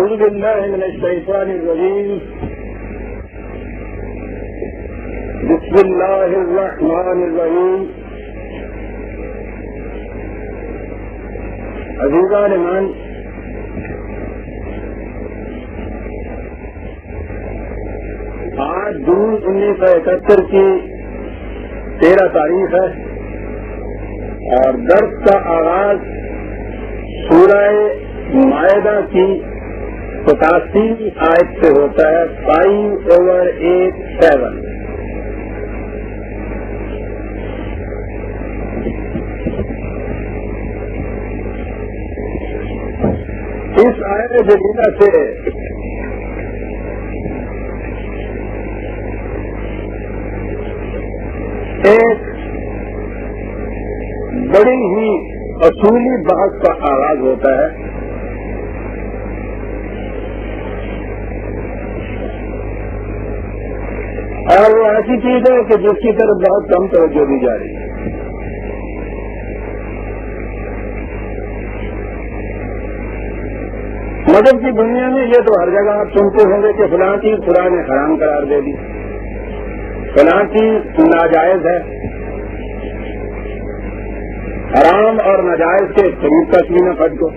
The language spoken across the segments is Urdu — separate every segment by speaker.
Speaker 1: أعوذ بالله من الشيطان الرجيم. بسم الله الرحمن الرحیم. عزیزان من، آج جون 1971 کی 13 تاریخ ہے اور درس کا آغاز سورہ مائدہ کی 87 آیت سے ہوتا ہے. 5/8/7. اس آیت جدیدہ سے ایک بڑی ہی اصولی بحث کا آغاز ہوتا ہے. اور وہ ایسی چیز ہے کہ جس کی طرف بہت کم توجہ دی جا رہی ہے. مذہب کی دنیا میں یہ تو ہر جگہ آپ سنتے ہوں گے کہ فلاں چیز خدا نے حرام قرار دے دی، فلاں چیز ناجائز ہے. حرام اور ناجائز کے قریب کا سینہ پھٹ کو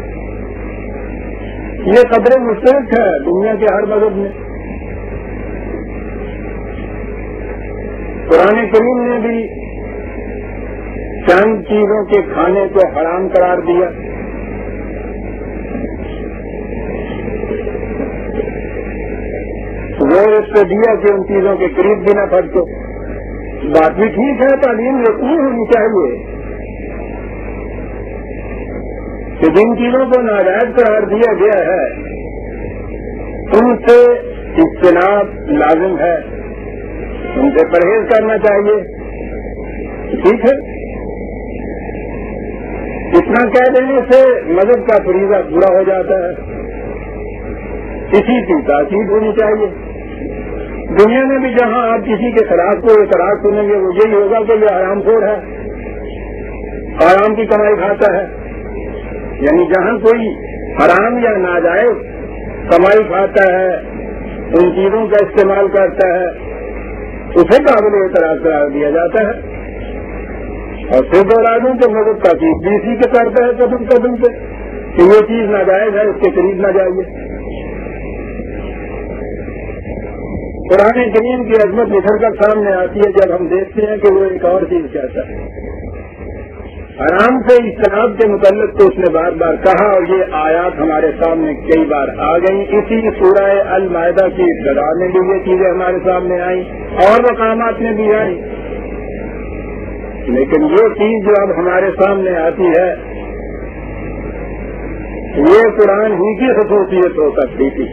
Speaker 1: یہ قدر مشترک ہے دنیا کے ہر مذہب میں. قرآن کریم نے بھی چند چیزوں کے کھانے کو حرام قرار دیا. وہ اس سے دیا کہ ان چیزوں کے قریب بھی نہ پھٹ کو. بات بھی ٹھیک ہے، تعلیم یقین ہونی چاہیے کہ جن چیزوں کو ناجائز قرار دیا گیا ہے ان سے اجتناب لازم ہے، ان سے پرہیز کرنا چاہیے. ٹھیک ہے، اتنا کہہ دینے سے مذہب کا فریضہ پورا ہو جاتا ہے. اسی کی تاکید ہونی چاہیے. دنیا میں بھی جہاں آپ کسی کے خلاف کو اعتراض سنیں گے وہ یہی ہوگا کہ یہ حرام خور ہے، حرام کی کمائی کھاتا ہے. یعنی جہاں کوئی حرام یا ناجائز کمائی کھاتا ہے، ان چیزوں کا استعمال کرتا ہے، اسے قابل اعتراض قرار دیا جاتا ہے. اور پھر دورانوں کے مدد تاکید بھی اسی کے کرتا ہے قدم قدم پہ کہ یہ چیز ناجائز ہے، اس کے قریب نہ جائیے. قرآن کریم کی عظمت نکھر کر سامنے آتی ہے جب ہم دیکھتے ہیں کہ وہ ایک اور چیز کہتا ہے. حرام سے اجتناب کے متعلق تو اس نے بار بار کہا اور یہ آیات ہمارے سامنے کئی بار آ گئی. اسی سورہ المائدہ کی ابتدا میں بھی یہ چیزیں ہمارے سامنے آئیں اور مقامات میں بھی آئیں. لیکن یہ چیز جو اب ہمارے سامنے آتی ہے یہ قرآن ہی کی خصوصیت ہو سکتی تھی.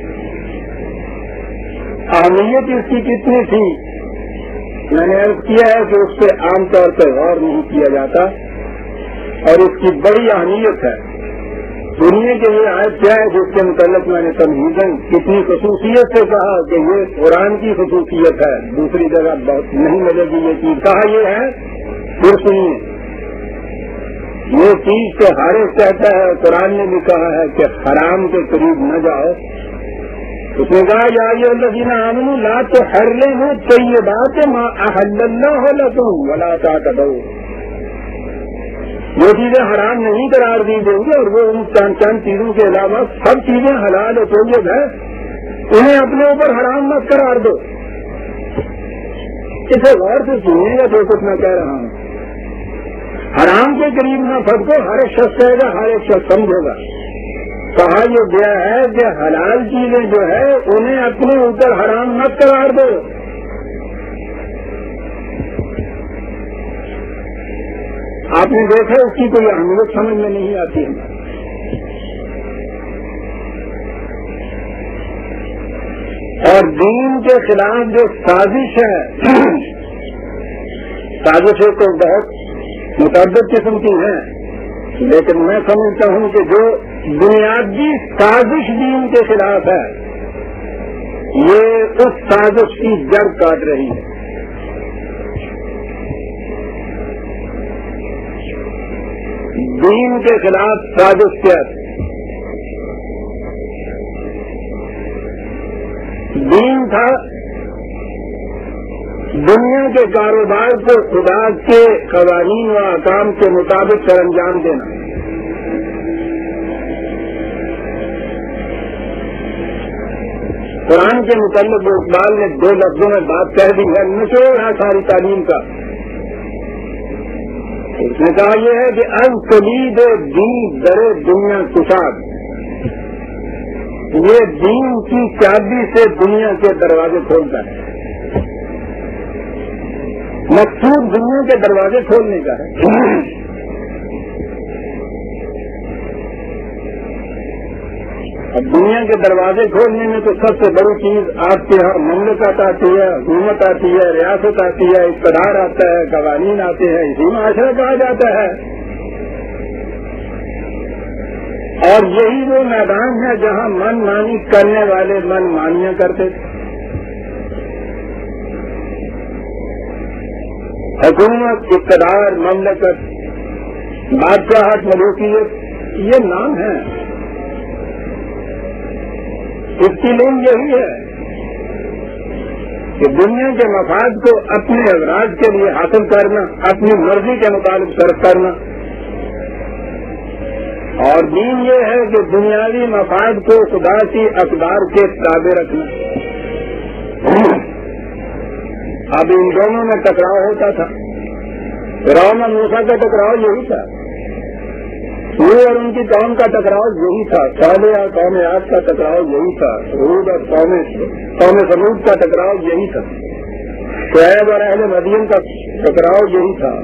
Speaker 1: اہمیت اس کی کتنی تھی میں نے عرض کیا ہے کہ اس پہ عام طور پر غور نہیں کیا جاتا اور اس کی بڑی اہمیت ہے. دنیا کے یہ آیت کیا ہے جس کے متعلق میں نے تمہیداً کتنی خصوصیت سے کہا کہ یہ قرآن کی خصوصیت ہے، دوسری جگہ بہت نہیں ملے گی یہ چیز. کہا یہ ہے پھر سنیے، یہ چیز تو ہر ایک کہتا ہے. قرآن نے بھی کہا ہے کہ حرام کے قریب نہ جاؤ. اس نے کہا یا الذین آمنوا لا تحرموا طیبات ما احل اللہ لکم ولا تعتدوا. جو چیزیں حرام نہیں قرار دی گئی گی اور وہ ان چند چیزوں کے علاوہ سب چیزیں حلال و طیب ہے، انہیں اپنے اوپر حرام مت قرار دو. اسے غور سے سنیے گا جو کچھ میں کہہ رہا ہوں. حرام کے قریب نہ پھٹکو، ہر ایک شخص کہے گا، ہر ایک شخص سمجھے گا. کہا یہ گیا ہے کہ حلال چیزیں جو ہے انہیں اپنے اوپر حرام مت قرار دو. آپ نے دیکھا اس کی کوئی اہمیت سمجھ میں نہیں آتی ہے. اور دین کے خلاف جو سازش ہے، سازشیں تو بہت متعدد قسم کی ہیں، لیکن میں سمجھتا ہوں کہ جو بنیادی سازش دین کے خلاف ہے یہ اس سازش کی جڑ کاٹ رہی ہے. دین کے خلاف سازش کیا ہے؟ دین تھا دنیا کے کاروبار کو خدا کے قوانین و احکام کے مطابق سر انجام دینا. قرآن کے متعلق اقبال نے 2 لفظوں میں بات کہہ دی ہے، نچوڑ ہے ساری تعلیم کا. اس نے کہا یہ ہے کہ از کلید دین در دنیا کشاد، یہ دین کی چابی سے دنیا کے دروازے کھولتا ہے. مقصود دنیا کے دروازے کھولنے کا ہے. اب دنیا کے دروازے کھولنے میں تو سب سے بڑی چیز آپ کے یہاں مملکت آتی ہے، حکومت آتی ہے، ریاست آتی ہے، اقتدار آتا ہے، قوانین آتے ہیں، اسی معاشرہ کہا جاتا ہے. اور یہی وہ میدان ہے جہاں من مانی کرنے والے من مانیاں کرتے تھے. حکومت، اقتدار، مملکت، بادشاہت، ملوکیت، یہ نام ہے. اس کی لین یہی ہے کہ دنیا کے مفاد کو اپنے اغراض کے لیے حاصل کرنا، اپنی مرضی کے مطابق صرف کرنا. اور دین یہ ہے کہ دنیاوی مفاد کو خدا کی اقدار کے تابع رکھنا. اب ان دونوں میں ٹکراؤ ہوتا تھا. فرعون اور موسیٰ کا ٹکراؤ یہی تھا، نوح اور ان کی قوم کا ٹکراؤ یہی تھا، صالح اور قوم عاد کا ٹکراؤ یہی تھا، ہود اور قوم ثمود کا ٹکراؤ یہی تھا، شعیب اور اہل مدین کا ٹکراؤ یہی تھا،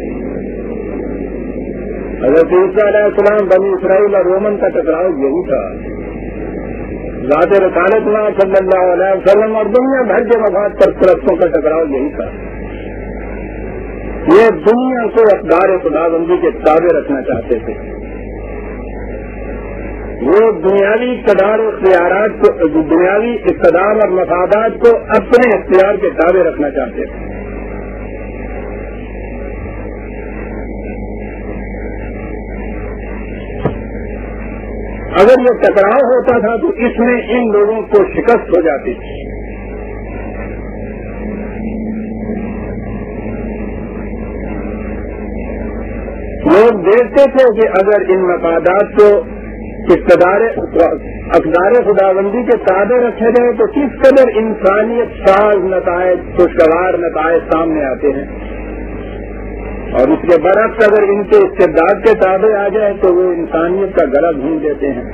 Speaker 1: حضرت عیسیٰ علیہ السلام بنی اسرائیل اور رومن کا ٹکراؤ یہی تھا، ذات رسالت اللہ صلی اللہ علیہ وسلم اور دنیا بھر کے مفاد پرستوں کا ٹکراؤ یہی تھا. یہ دنیا کو اقدار خداوندی کے تابع رکھنا چاہتے تھے. وہ دنیاوی اقتدار اور اختیارات کو، دنیاوی اقتدار اور مفادات کو اپنے اختیار کے تابع رکھنا چاہتے تھے. اگر یہ ٹکراؤ ہوتا تھا تو اس میں ان لوگوں کو شکست ہو جاتی تھی. لوگ دیکھتے تھے کہ اگر ان مفادات کو اقدار خداوندی کے تابع رکھے گئے تو کس قدر انسانیت ساز نتائج، خوشگوار نتائج سامنے آتے ہیں، اور اس کے برعکس اگر ان کے استبداد کے تابع آ جائے تو وہ انسانیت کا گلا بھون دیتے ہیں.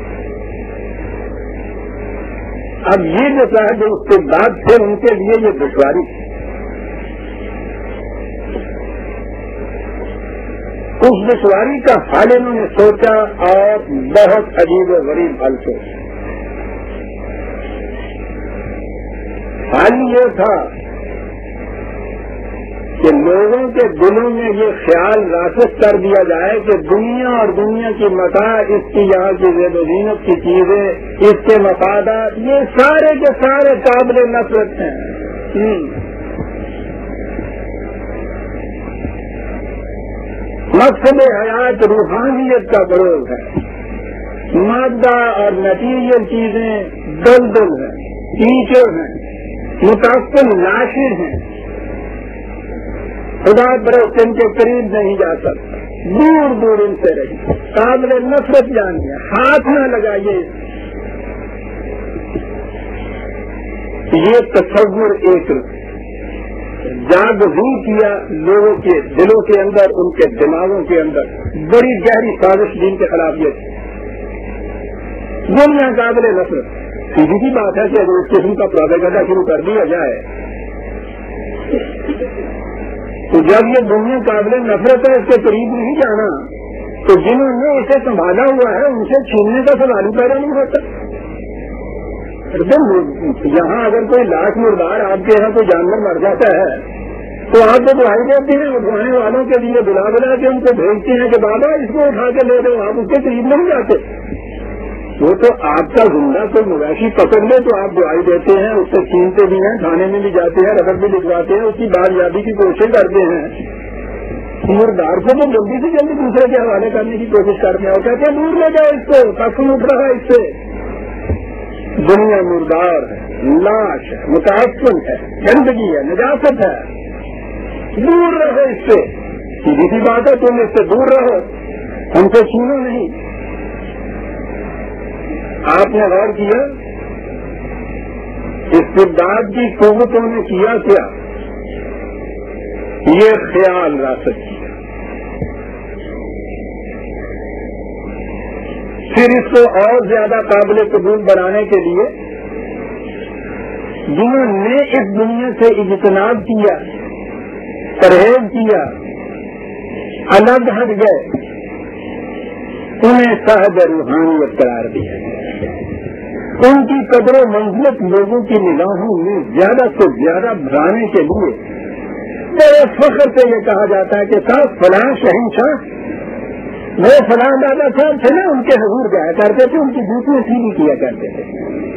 Speaker 1: اب یہ جو صاحب استبداد تھے ان کے لیے یہ دشواری تھی. اس دشواری کا حل انہوں نے سوچا اور بہت عجیب و غریب حل سوچا. حل یہ تھا کہ لوگوں کے دلوں میں یہ خیال راسخ کر دیا جائے کہ دنیا اور دنیا کی متاع، اس کی یہاں کی زیب و زینت کی چیزیں، اس کے مفادات، یہ سارے کے سارے قابل نفرت ہیں. مقصد حیات روحانیت کا فروغ ہے. مادہ اور میٹیریل چیزیں دلدل ہیں، کیچڑ ہیں، متاثر لاشیں ہیں. خدا پرست ان کے قریب نہیں جا سکتا، دور دور ان سے رہی. قابل نفرت جانیے، ہاتھ نہ لگائیے. یہ تصور ایک جاگزو کیا لوگوں کے دلوں کے اندر، ان کے دماغوں کے اندر. بڑی گہری سازش دین کے خلاف یہ تھی. دنیا قابل نفرت. سیدھی سی بات ہے کہ اگر اس قسم کا پروپیگنڈا شروع کر دیا جائے تو جب یہ دنیا قابل نفرت ہے، اس کے قریب نہیں جانا، تو جنہوں نے اسے سنبھالا ہوا ہے ان سے چھیننے کا سوال ہی پیدا نہیں ہوتا. یہاں اگر کوئی لاش مردار آپ کے یہاں کوئی جانور مر جاتا ہے تو آپ کو دعائی دیتے ہیں، اٹھانے والوں کے لیے بلا بلا کے ان کو بھیجتے ہیں کہ بابا اس کو اٹھا کے لے دو. آپ اس کے قریب نہیں جاتے. وہ تو آپ کا زندہ کوئی مویشی پکڑ لے تو آپ دعائی دیتے ہیں، اس سے چھینتے بھی ہیں، تھانے میں بھی جاتے ہیں، ربڑ بھی لکھواتے ہیں، اس کی بازیابی کی کوشش کرتے ہیں. مردار کو تو جلدی سے جلدی دوسرے کے حوالے کرنے کی کوشش کرتے ہیں اور کہتے ہیں دور لے جائے اس کو، کف اٹھ رہا ہے اس سے. دنیا مردار ہے، لاش ہے، متعفن ہے، گندگی ہے، نجاست ہے، دور رہو اس سے. سیدھی سی بات ہے، تم اس سے دور رہو، ہم سے چھینو نہیں. آپ نے غور کیا استبداد کی قوتوں نے کیا کیا؟ یہ خیال راست کیا، پھر اس کو اور زیادہ قابل قبول بنانے کے لیے جنہوں نے اس دنیا سے اجتناب کیا، پرہیز کیا، الگ ہٹ گئے، انہیں صاحب روحانیت قرار دیا. ان کی قدر و منزلت لوگوں کی نگاہوں میں زیادہ سے زیادہ بڑھانے کے لیے بڑے فخر سے یہ کہا جاتا ہے کہ صاحب فلاں شہنشاہ وہ فلاں دادا صاحب تھے نا، ان کے حضور جایا کرتے تھے، ان کی جوتیاں سیدھی کیا کرتے تھے.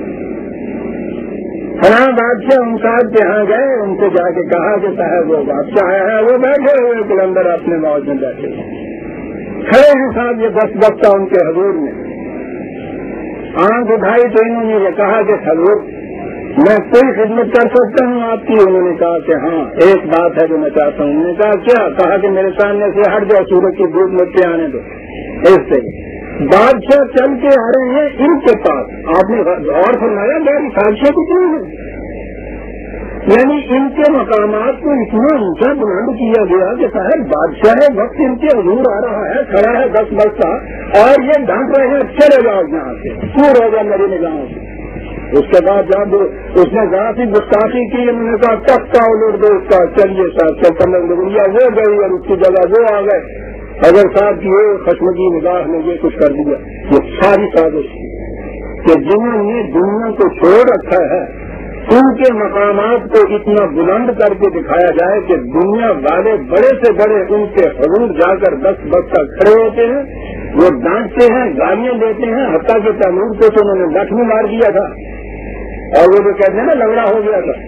Speaker 1: فلاں بادشاہ ان صاحب کے یہاں گئے، ان سے جا کے کہا کہ صاحب وہ بادشاہ ہے، وہ بیٹھے ہوئے قلندر اپنے موج میں بیٹھے کھڑے ہیں صاحب، یہ 10 بستہ ان کے حضور میں. آنکھ اٹھائی تو انہوں نے یہ کہا کہ حضور میں کوئی خدمت کر سکتا ہوں آپ کی؟ انہوں نے کہا کہ ہاں ایک بات ہے جو میں چاہتا ہوں. انہوں نے کہا کیا؟ کہا کہ میرے سامنے سے ہٹ جاؤ، سورج کی دھوپ مجھ کے آنے دو. اس سے بادشاہ چل کے آ رہے ہیں ان کے پاس. آپ نے غور فرمایا میری بادشاہ کتنی ہے، یعنی ان کے مقامات کو اتنا اونچا بلند کیا گیا کہ صاحب بادشاہ وقت ان کے حضور آ رہا ہے، کھڑا ہے 10 بستہ اور یہ ڈھانپ رہے ہیں چلے جاؤ یہاں سے، دور ہو گیا میری نگاہوں سے. اس کے بعد جب اس نے ذرا سی گستاخی کی، انہوں نے کہا تختہ الٹ دو اس کا، چلیے صاحب 15 ڈگریا وہ گئی اور اس کی جگہ وہ آ گئے. اگر صاحب کی خشمگی نگاہ نے یہ کچھ کر دیا. یہ ساری سازش کہ جنہوں نے دنیا کو چھوڑ رکھا ہے ان کے مقامات کو اتنا بلند کر کے دکھایا جائے کہ دنیا والے بڑے سے بڑے ان کے حضور جا کر 10 بستہ کھڑے ہوتے ہیں، وہ ڈانٹتے ہیں، گالیاں دیتے ہیں. حتیٰ کہ تیمور کو تو انہوں نے لٹھ میں مار دیا تھا اور وہ جو کہتے ہیں نا لنگڑا ہو گیا تھا.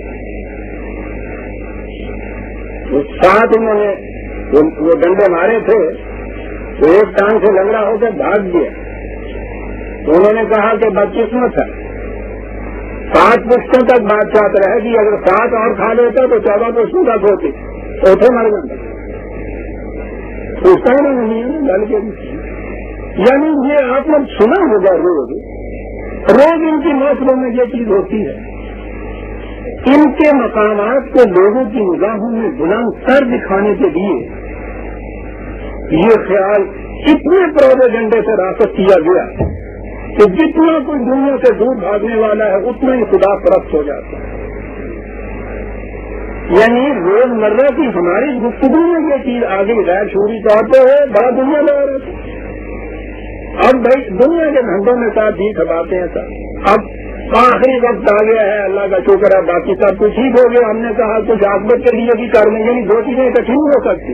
Speaker 1: اس ساتھ انہوں نے وہ ڈنڈے مارے تھے، وہ ایک ٹانگ سے لنگڑا ہو کے بھاگ گیا. تو انہوں نے کہا کہ بدقسمت ہے، 7 پشتوں تک بادشاہت رہے گی، اگر 7 اور کھا لیتا تو 14 پشتوں تک ہوتی، اوٹھے مر جاتا. پوچھتا ہی نہیں ہے ڈل کے. یعنی یہ آپ نے سنا ہوگا، روز ان کی محفلوں میں یہ چیز ہوتی ہے. ان کے مقامات کو لوگوں کی نگاہوں میں بلند سر دکھانے کے لیے یہ خیال اتنے پروپیگنڈے سے راست کیا گیا کہ جتنا کوئی دنیا سے دور بھاگنے والا ہے اتنا ہی خدا پرست ہو جاتا ہے. یعنی روزمرہ کی ہماری گفتگو میں یہ چیز آگے غیر شعوری طور پہ ہے، بڑا دنیا لگا رہا تھا. اب بھائی دنیا کے گھنٹوں میں ساتھ بھی کھپاتے ہیں سر. اب آخری وقت آ گیا ہے، اللہ کا شکر ہے، باقی سب کچھ ٹھیک ہو گیا. ہم نے کہا کچھ عاقبت کے لیے بھی کر لیں، یعنی 2 چیزیں اکٹھی نہیں ہو سکتی.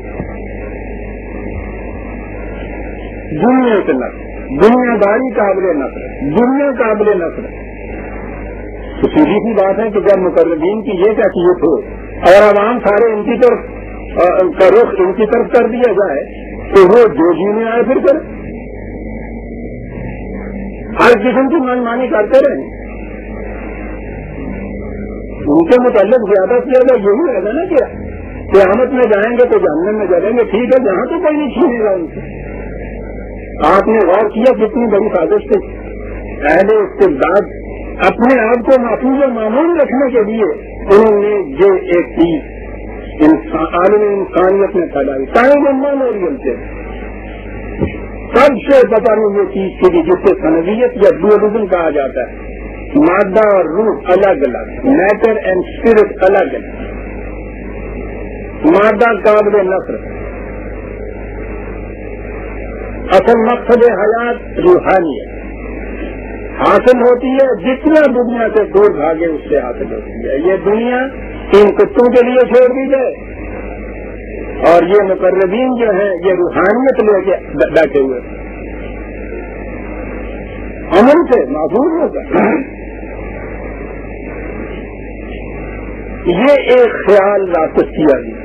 Speaker 1: دنیا کے نقل، دنیا داری قابل نقل، دنیا قابل نقل. تو سیدھی سی بات ہے کہ جب مقربین کی یہ کیفیت ہو اور عوام سارے ان کی طرف کا رخ ان کی طرف کر دیا جائے تو وہ جو جینے آئے پھر کرے، ہر قسم کی منمانی کرتے رہے. ان کے متعلق زیادہ سے زیادہ یہی رہے گا نا کہ قیامت میں جائیں گے تو جہنم میں جائیں گے. ٹھیک ہے، جہاں تو کوئی نہیں چھینے گا ان سے. آپ نے غور کیا کتنی بڑی سازش تھی. اہل استبداد اپنے آپ کو محفوظ و معمول رکھنے کے لیے انہوں نے یہ ایک چیز عالم انسانیت میں پھیلائی. ٹائم میموریل سے سب سے پتہ نہیں یہ چیز تھی جس سے سنویت یا ڈوئلزم کہا جاتا ہے. مادہ اور روح الگ الگ، میٹر اینڈ اسپرٹ الگ الگ. مادہ قابل نفر، اصل مقصد حیات روحانیت حاصل ہوتی ہے جتنا دنیا سے دور بھاگے اس سے حاصل ہوتی ہے. یہ دنیا ان کتوں کے لیے چھوڑ دی جائے اور یہ مقربین جو ہیں یہ روحانیت لے کے بیٹھے ہوئے امن سے محفوظ ہوگا. یہ ایک خیال راست کیا گیا.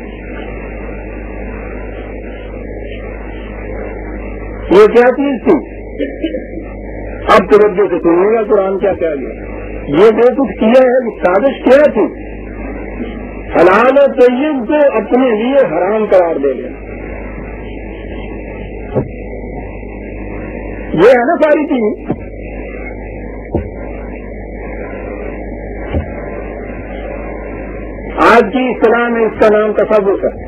Speaker 1: یہ کیا چیز تھی؟ اب توجہ سے سنیے گا قرآن کیا کہہ گیا. یہ جو کچھ کیا ہے سازش کیا تھی؟ حلال و طیب کو اپنے لیے حرام قرار دے لیا. یہ ہے نا ساری چیز. آج کی اصطلاح میں اس کا نام تصوف ہے.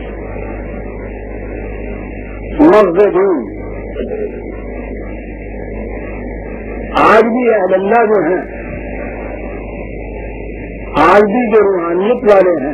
Speaker 1: مغزدین آج بھی اہل اللہ جو ہیں، آج بھی جو روحانیت والے ہیں،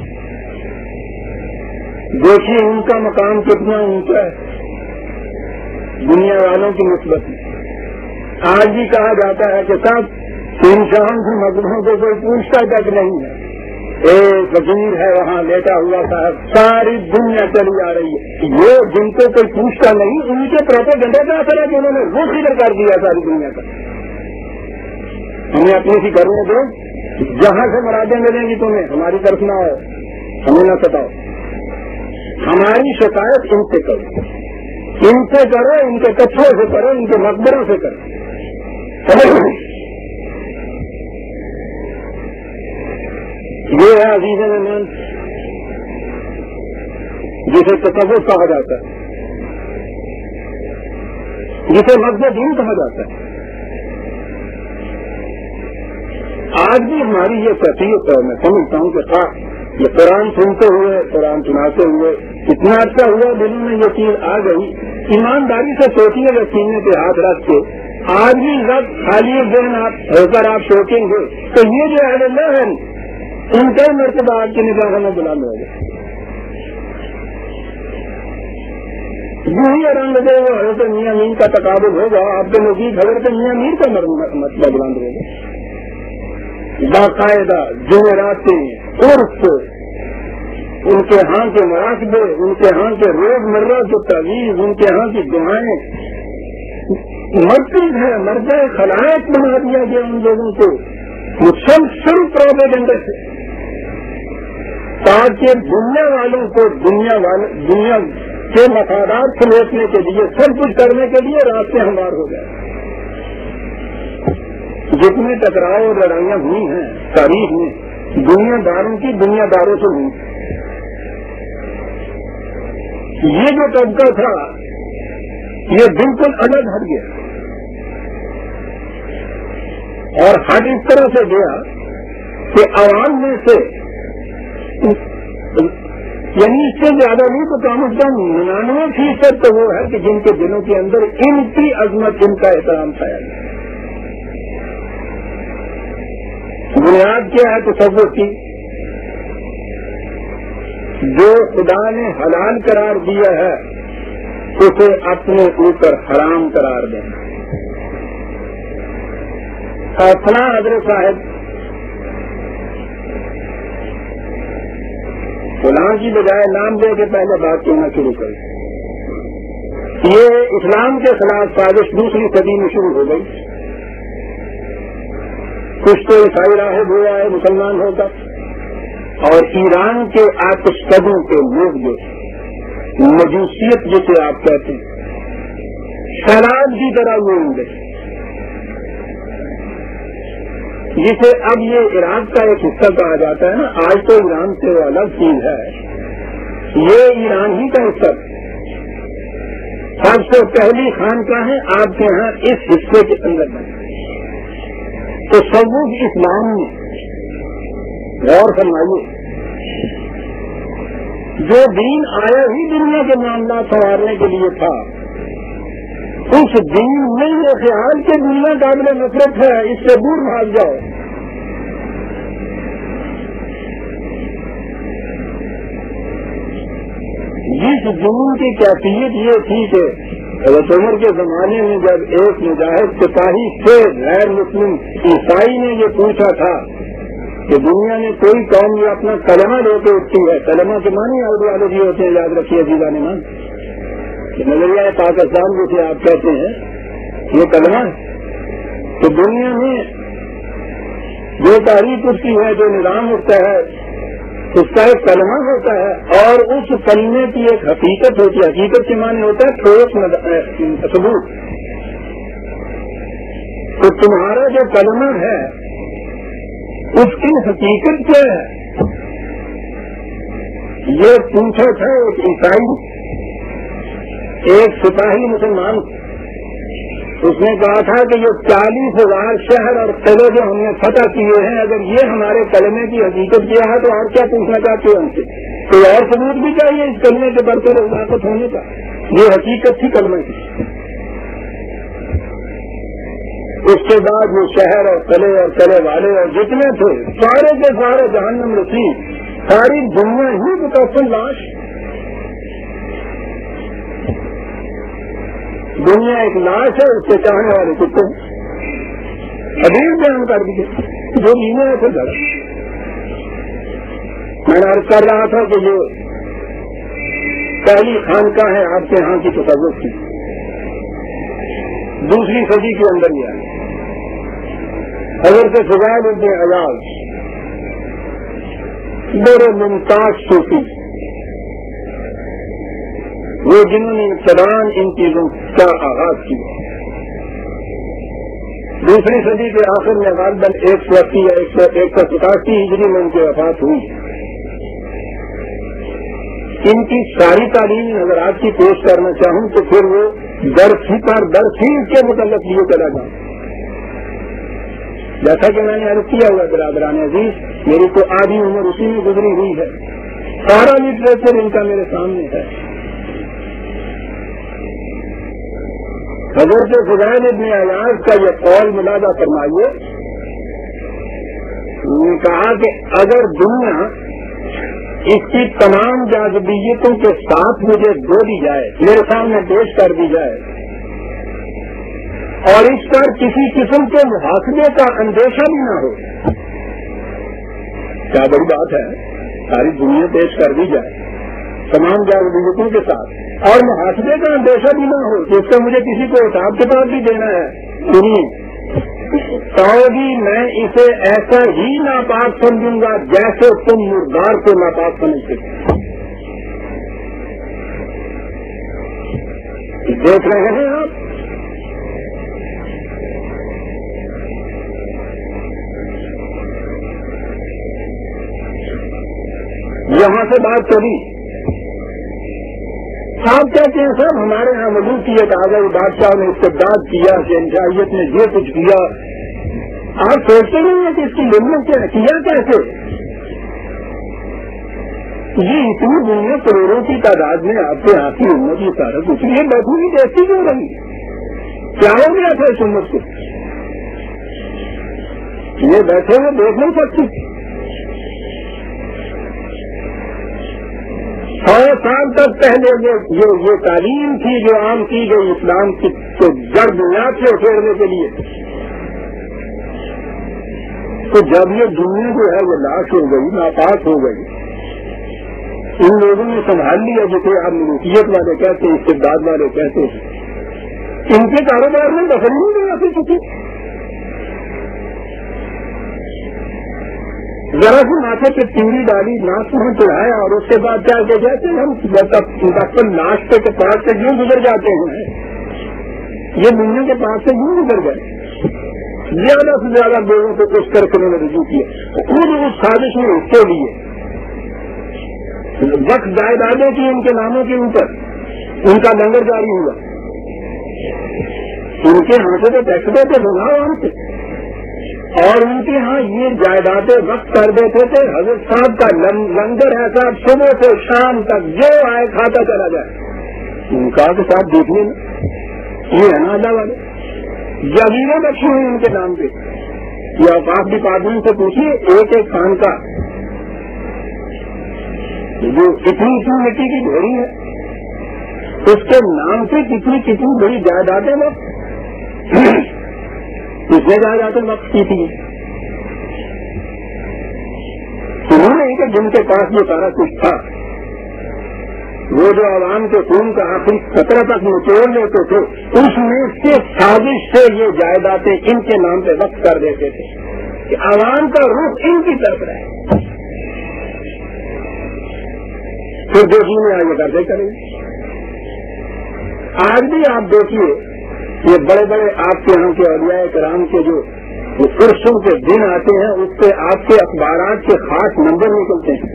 Speaker 1: دیکھیے ان کا مقام کتنا اونچا ہے دنیا والوں کی نسبت میں. آج بھی کہا جاتا ہے کہ سب انسان کی مذہبوں کو کوئی پوچھتا تک نہیں ہے. ایک فقیر ہے وہاں لیٹا ہوا صاحب، ساری دنیا چلی آ رہی ہے. یہ جن کو کوئی پوچھتا نہیں، ان کے پروپیگنڈا کا اثر ہے کہ انہوں نے رخ ادھر کر دیا ساری دنیا کا. ہمیں اپنی سی کرنے دو، جہاں سے مرادیں ملیں گی تمہیں، ہماری طرف نہ آؤ، ہمیں نہ ستاؤ. ہماری شکایت ان سے کرو، ان سے کرو، ان کے کچھوں سے کرو، ان کے مقبروں سے کرو. یہ ہے عزیز مہمان جسے تصوف کہا جاتا ہے، جسے مذہب دین کہا جاتا ہے. آج بھی ہماری یہ کیفیت ہے. میں سمجھتا ہوں کہ یہ قرآن سنتے ہوئے، قرآن سناتے ہوئے اتنا اچھا ہوا دلوں میں یہ چیز آ گئی. ایمانداری سے سوچیے گا سینے پہ ہاتھ رکھ کے. آج بھی وقت خالی ذہن ہو کر آپ سوچیں گے تو یہ جو اہل اللہ ہے ان کے مرتبہ آپ کی نگاہوں میں بلند ہو گئے. یہی رنگ دے وہ حضرت میاں مین کا تقابل ہوگا، آپ کے نزدیک حضرت میاں مین کا مرتبہ بلند ہوگا. باقاعدہ جمعراتیں، عرف، ان کے ہاں کے مراقبے، ان کے ہاں کے روزمرہ کے تعویذ، ان کے ہاں کی دعائیں، مرکز ہے مرجع خلائق بنا دیا گیا ان لوگوں کو مسلسل پروپیگنڈا سے، تاکہ دنیا والوں کو دنیا کے مفادات سمیٹنے کے لیے، سب کچھ کرنے کے لیے راستے ہموار ہو گئے. جتنے ٹکراؤ اور لڑائیاں ہوئی ہیں تاریخ میں، دنیا داروں کی دنیا داروں سے ہوئی. یہ جو طبقہ تھا یہ بالکل الگ ہٹ گیا، اور ہٹ اس طرح سے گیا کہ عوام میں سے، یعنی اس سے زیادہ نہیں تو کم از کم 99% تو وہ ہے کہ جن کے دلوں کے اندر ان کی عظمت، ان کا احترام پایا گیا. بنیاد کیا ہے تصوف کی؟ جو خدا نے حلال قرار دیا ہے اسے اپنے اوپر حرام قرار دینا. فلاں حضرت صاحب فلاں کی بجائے نام دے کے پہلے بات کرنا شروع کریں. یہ اسلام کے خلاف سازش دوسری صدی میں شروع ہو گئی. کچھ تو عیسائی راہب ہوا ہے مسلمان ہو کر، اور ایران کے آتش قدوں کے لوگ جو مجوسیت جسے آپ کہتے ہیں، شراب کی طرح وہ ہوں، جسے اب یہ عراق کا ایک حصہ کہا جاتا ہے نا. آج تو ایران سے وہ الگ چیز ہے، یہ ایران ہی کا حصہ. سب سے پہلی خانقاہیں آپ کے ہاں اس حصے کے اندر بنی. تو تصوف اسلام میں غور فرمائیے، جو دین آیا ہی دنیا کے معاملات سنوارنے کے لیے تھا، اس دین میں یہ خیال کہ دنیا قابل نفرت ہے، اس سے دور بھاگ جاؤ. جس دین کی کیفیت یہ تھی کہ حضرت عمر کے زمانے میں جب ایک مجاہد سپاہی سے غیر مسلم عیسائی نے یہ پوچھا تھا کہ دنیا میں کوئی قوم یہ اپنا کلمہ لے کے اٹھتی ہے، کلمہ کے معنی آئیڈیالوجی ہوتے ہیں، یاد رکھیے عزیزان مان، نظریہ پاکستان جسے آپ کہتے ہیں یہ کلمہ ہے کہ دنیا میں جو تاریخ اٹھتی ہے، جو نظام اٹھتا ہے، اس کا ایک کلمہ ہوتا ہے، اور اس کلمے کی ایک حقیقت ہوتی ہے. حقیقت کے معنی ہوتا ہے ٹھوس ثبوت. تو تمہارا جو کلمہ ہے اس کی حقیقت کیا ہے؟ یہ پوچھا تھا ایک عیسائی، ایک سپاہی مسلمان، اس نے کہا تھا کہ یہ 40,000 شہر اور قلعے جو ہم نے فتح کیے ہیں، اگر یہ ہمارے کلمے کی حقیقت کیا ہے تو اور کیا پوچھنا چاہتے ہیں ہم سے؟ کوئی اور ثبوت بھی چاہیے اس کلمے کے برتر علاقت ہونے کا؟ یہ حقیقت تھی کلمے کی۔ اس کے بعد وہ شہر اور قلعے اور قلعے والے اور جتنے تھے سارے کے سارے جہنم رسید، ساری دنیا ہی متفن لاش۔ دنیا ایک لاش ہے، اس کے چاہنے والے کتے ابھی بیان کر دیجیے جو لینے ہے پھر گھر۔ میں نے عرض کر رہا تھا کہ یہ پہلی خانقاہ ہے آپ کے یہاں کی تصوف کی، 2ویں صدی کے اندر یہ آئی۔ حضرت فضیل بن عیاض بڑے ممتاز صوفی، وہ جنہوں نے ابتداً ان چیزوں کا آغاز کیا، 2ویں صدی کے آخر میں غالباً 180 یا 187 ہجری میں ان کی وفات ہوئی۔ ان کی ساری تعلیم اگر آپ کی پیش کرنا چاہوں تو پھر وہ درسی پر درسی کے متعلق لیے چلا جاؤں۔ جیسا کہ میں نے عرض کیا ہوا برادران عزیز، میری تو آدھی عمر اسی میں گزری ہوئی ہے، سارا لٹریچر ان کا میرے سامنے ہے۔ حضرت فضیل بن عیاض کا یہ قول ملاحظہ فرمائیے، انہوں نے کہا کہ اگر دنیا اس کی تمام جاذبیتوں کے ساتھ مجھے دے دی جائے، میرے سامنے پیش کر دی جائے، اور اس پر کسی قسم کے محاسبے کا اندیشہ بھی نہ ہو، کیا بڑی بات ہے، ساری دنیا پیش کر دی جائے تمام جاذبیتوں کے ساتھ اور محاسبے کا اندیشہ بھی نہ ہو جس سے مجھے کسی کو حساب کتاب بھی دینا ہے، سنیے تو بھی میں اسے ایسا ہی ناپاک سمجھوں گا جیسے تم مردار کو ناپاک سمجھتے ہو۔ دیکھ رہے ہیں آپ، یہاں سے بات چلی، آپ کہتے ہیں صاحب ہمارے یہاں ملوک کی ایک آ گئی، بادشاہ نے استبداد کیا، شہنشاہیت نے یہ کچھ کیا، آپ سوچتے نہیں ہیں کہ اس کی لمت کیا کیسے؟ یہ اتنی دنیا کروڑوں کی تعداد میں آپ کے یہاں کی امت کی سارا کچھ یہ بیٹھی ہوئی دیکھتی کیوں رہی؟ کیا ہو گیا تھا اس امت کو؟ یہ بیٹھے ہوئے دیکھ نہیں سکتی۔ 100 سال تک پہلے یہ تعلیم تھی جو عام کی گئی اسلام کی تو جڑ بنیاد سے اکھیڑنے کے لیے، تو جب یہ دنیا جو ہے وہ لاش ہو گئی، ناپاک ہو گئی، ان لوگوں نے سنبھال لیا جسے آپ ملوکیت والے کہتے ہیں، استبداد والے کہتے ہیں، ان کے کاروبار میں دخل نہیں دے آتی چکی۔ ذرا سی ماتھے پہ تیوری ڈالی، ناک میں چڑھایا اور اس کے بعد کیا کہ جیسے ہم ڈاکٹر ناشتے کے پاس سے یوں گزر جاتے ہیں، یہ دنیا کے پاس سے یوں گزر گئے، زیادہ سے زیادہ لوگوں کو اس کر کے انہوں نے رجوع کیا، خود اس سازش میں حصے لیے، وقت جائیدادیں کی ان کے ناموں کے اوپر، ان کا لنگر جاری ہوا، ان کے ہاں سے تو ٹیکس دیتے بنا وہاں سے، اور ان کے ہاں یہ جائیدادیں وقت کر دیتے تھے، حضرت صاحب کا لنگر ہے صاحب صبح سے شام تک جو آئے کھاتا چلا جائے۔ ان کا کہ صاحب دیکھنے میں یہ ہے نا اللہ والے جگیریں رکھی ہوئی ان کے نام پہ، یہ اوقاف ڈپارٹمنٹ سے پوچھیے ایک ایک خان کا جو اتنی مٹی کی ڈھیری ہے اس کے نام سے کتنی بڑی جائیدادیں وقت کتنے جائیدادیں وقت کی تھی، انہوں نے کہ جن کے پاس یہ سارا کچھ تھا وہ جو عوام کے خون کا آخری خطرہ تک نچوڑ لیتے تھے، اس میں سے سازش سے یہ جائیدادیں ان کے نام پہ وقف کر دیتے تھے کہ عوام کا رخ ان کی طرف رہے، پھر دیکھیے میں آگے کرتے کریں۔ آج بھی آپ دیکھیے یہ بڑے بڑے آپ کے یہاں کے اولیاء کرام کے جو وہ عرصوں کے دن آتے ہیں، اس پہ آپ کے اخبارات کے خاص نمبر نکلتے ہیں.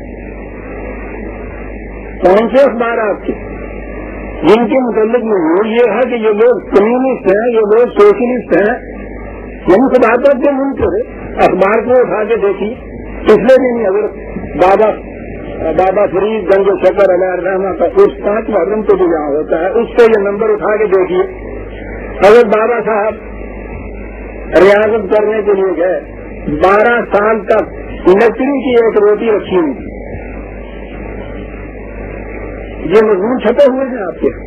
Speaker 1: کون سے اخبارات کے؟ جن کے متعلق میں یہ ہے کہ یہ لوگ کمیونسٹ ہیں، یہ لوگ سوشلسٹ ہیں. یعنی خداطت کے ملک ہے. اخبار کو اٹھا کے دیکھیے، پچھلے دن اگر بابا فرید گنج شکر علیہ الرحمہ کا اس 5 محرم کو جو یہاں ہوتا ہے، اس پہ یہ نمبر اٹھا کے دیکھیے. اگر بابا صاحب ریاضت کرنے کے لیے گئے، 12 سال تک لکڑی کی ایک روٹی رکھی ہوئی تھی. یہ مضمون چھپے ہوئے ہیں آپ کے.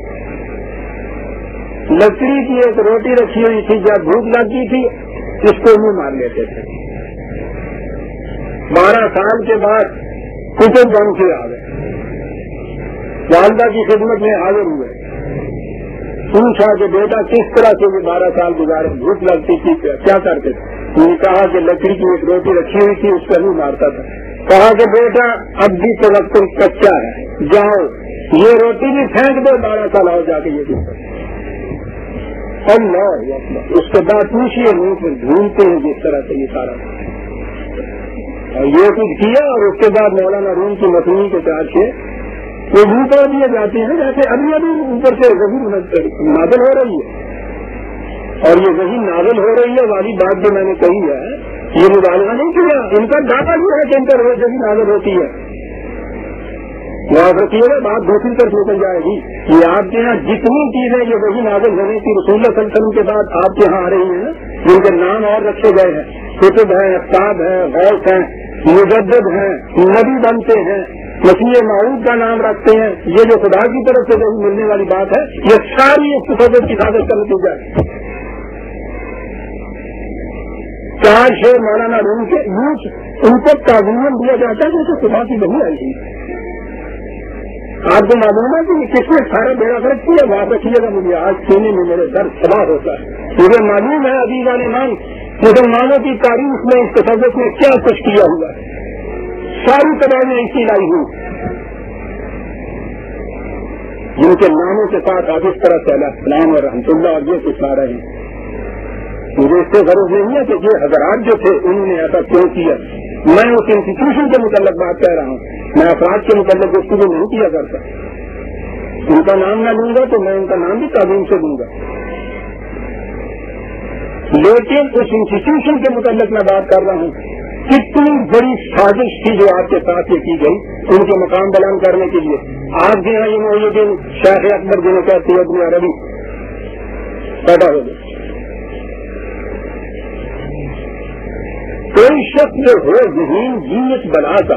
Speaker 1: لکڑی کی ایک روٹی رکھی ہوئی تھی، جب بھوک لگتی تھی اس کو منہ مار لیتے تھے. 12 سال کے بعد کتب بن کے آ گئے، والدہ کی خدمت میں حاضر ہوئے. پوچھا کہ بیٹا کس طرح سے یہ 12 سال گزارے، بھوک لگتی تھی کیا کرتے تھے؟ انہوں نے کہا کہ لکڑی کی ایک روٹی رکھی ہوئی تھی، اس کا منہ مارتا تھا. کہا کہ بیٹا اب بھی تو وقت کچا ہے، جاؤ یہ روٹی بھی پھینک دو، 12 سال آؤ جا کے یہ بھی. اللہ اس کے بعد پوچھیے منہ پہ ڈھونڈتے ہیں جس طرح سے یہ سارا اور یہ کچھ کیا. اور اس کے بعد مولانا روم کی مصنوعی کے چارج سے وہ منہ کر دیے جاتے ہیں جیسے ابھی اوپر سے وہی نازل ہو رہی ہے. اور یہ وہی نازل ہو رہی ہے والی بات جو میں نے کہی ہے، یہ مبالغہ نہیں کیا. ان کا دعویٰ جو ہے کہ ان پر وہی نازل ہوتی ہے. یاد رکھیے گا بات دوسری طرف نکل جائے گی. یہ آپ کے یہاں جتنی چیزیں یہ وہی نازل ہونے کی رسول اللہ صلی اللہ علیہ وسلم کے بعد آپ کے یہاں آ رہی ہیں، جن کے نام اور رکھے گئے ہیں، کتب ہیں، افتاب ہیں، غوث ہیں، مجدد ہیں، نبی بنتے ہیں، مسیح موعود کا نام رکھتے ہیں، یہ جو خدا کی طرف سے وہی ملنے والی بات ہے، یہ ساری اس تصور کی حفاظت کا نتیجہ ہے. 4 شعر مولانا روم کے ان کو تعظیم دیا جاتا ہے جیسے خدا کی وہی آئی تھی. آپ کو معلوم ہے کہ کس نے سارا بیڑا غرق کیا؟ بات رکھیے گا. مجھے آج سینے میں میرے درد تباہ ہوتا ہے. مجھے معلوم ہے عزیز عالمان مسلمانوں کی تاریخ میں اس تصوف میں کیا کچھ کیا ہوا ہے. ساری تباہیاں اسی لائی ہوئی جن کے ناموں کے ساتھ آج اس طرح سے علیہ السلام اور رحمۃ اللہ اور یہ کچھ لا رہے ہیں. مجھے اس سے غرض نہیں ہے کہ یہ حضرات جو تھے انہوں نے ایسا کیوں کیا. میں اس انسٹیٹیوشن کے متعلق بات کہہ رہا ہوں، میں افراد کے متعلق گفتگو نہیں کیا کرتا. ان کا نام نہ لوں گا تو میں ان کا نام بھی تعظیم سے دوں گا، لیکن اس انسٹیٹیوشن کے متعلق میں بات کر رہا ہوں. کتنی بڑی سازش تھی جو آپ کے ساتھ یہ کی گئی ان کے مقام بیان کرنے کے لیے. آپ کے یہاں یہ محدود شیخ اکبر جنہیں کہتے ہیں ابن عربی پیدا ہو گئے. کوئی شخص جو ہو ذہین جینت بنا کا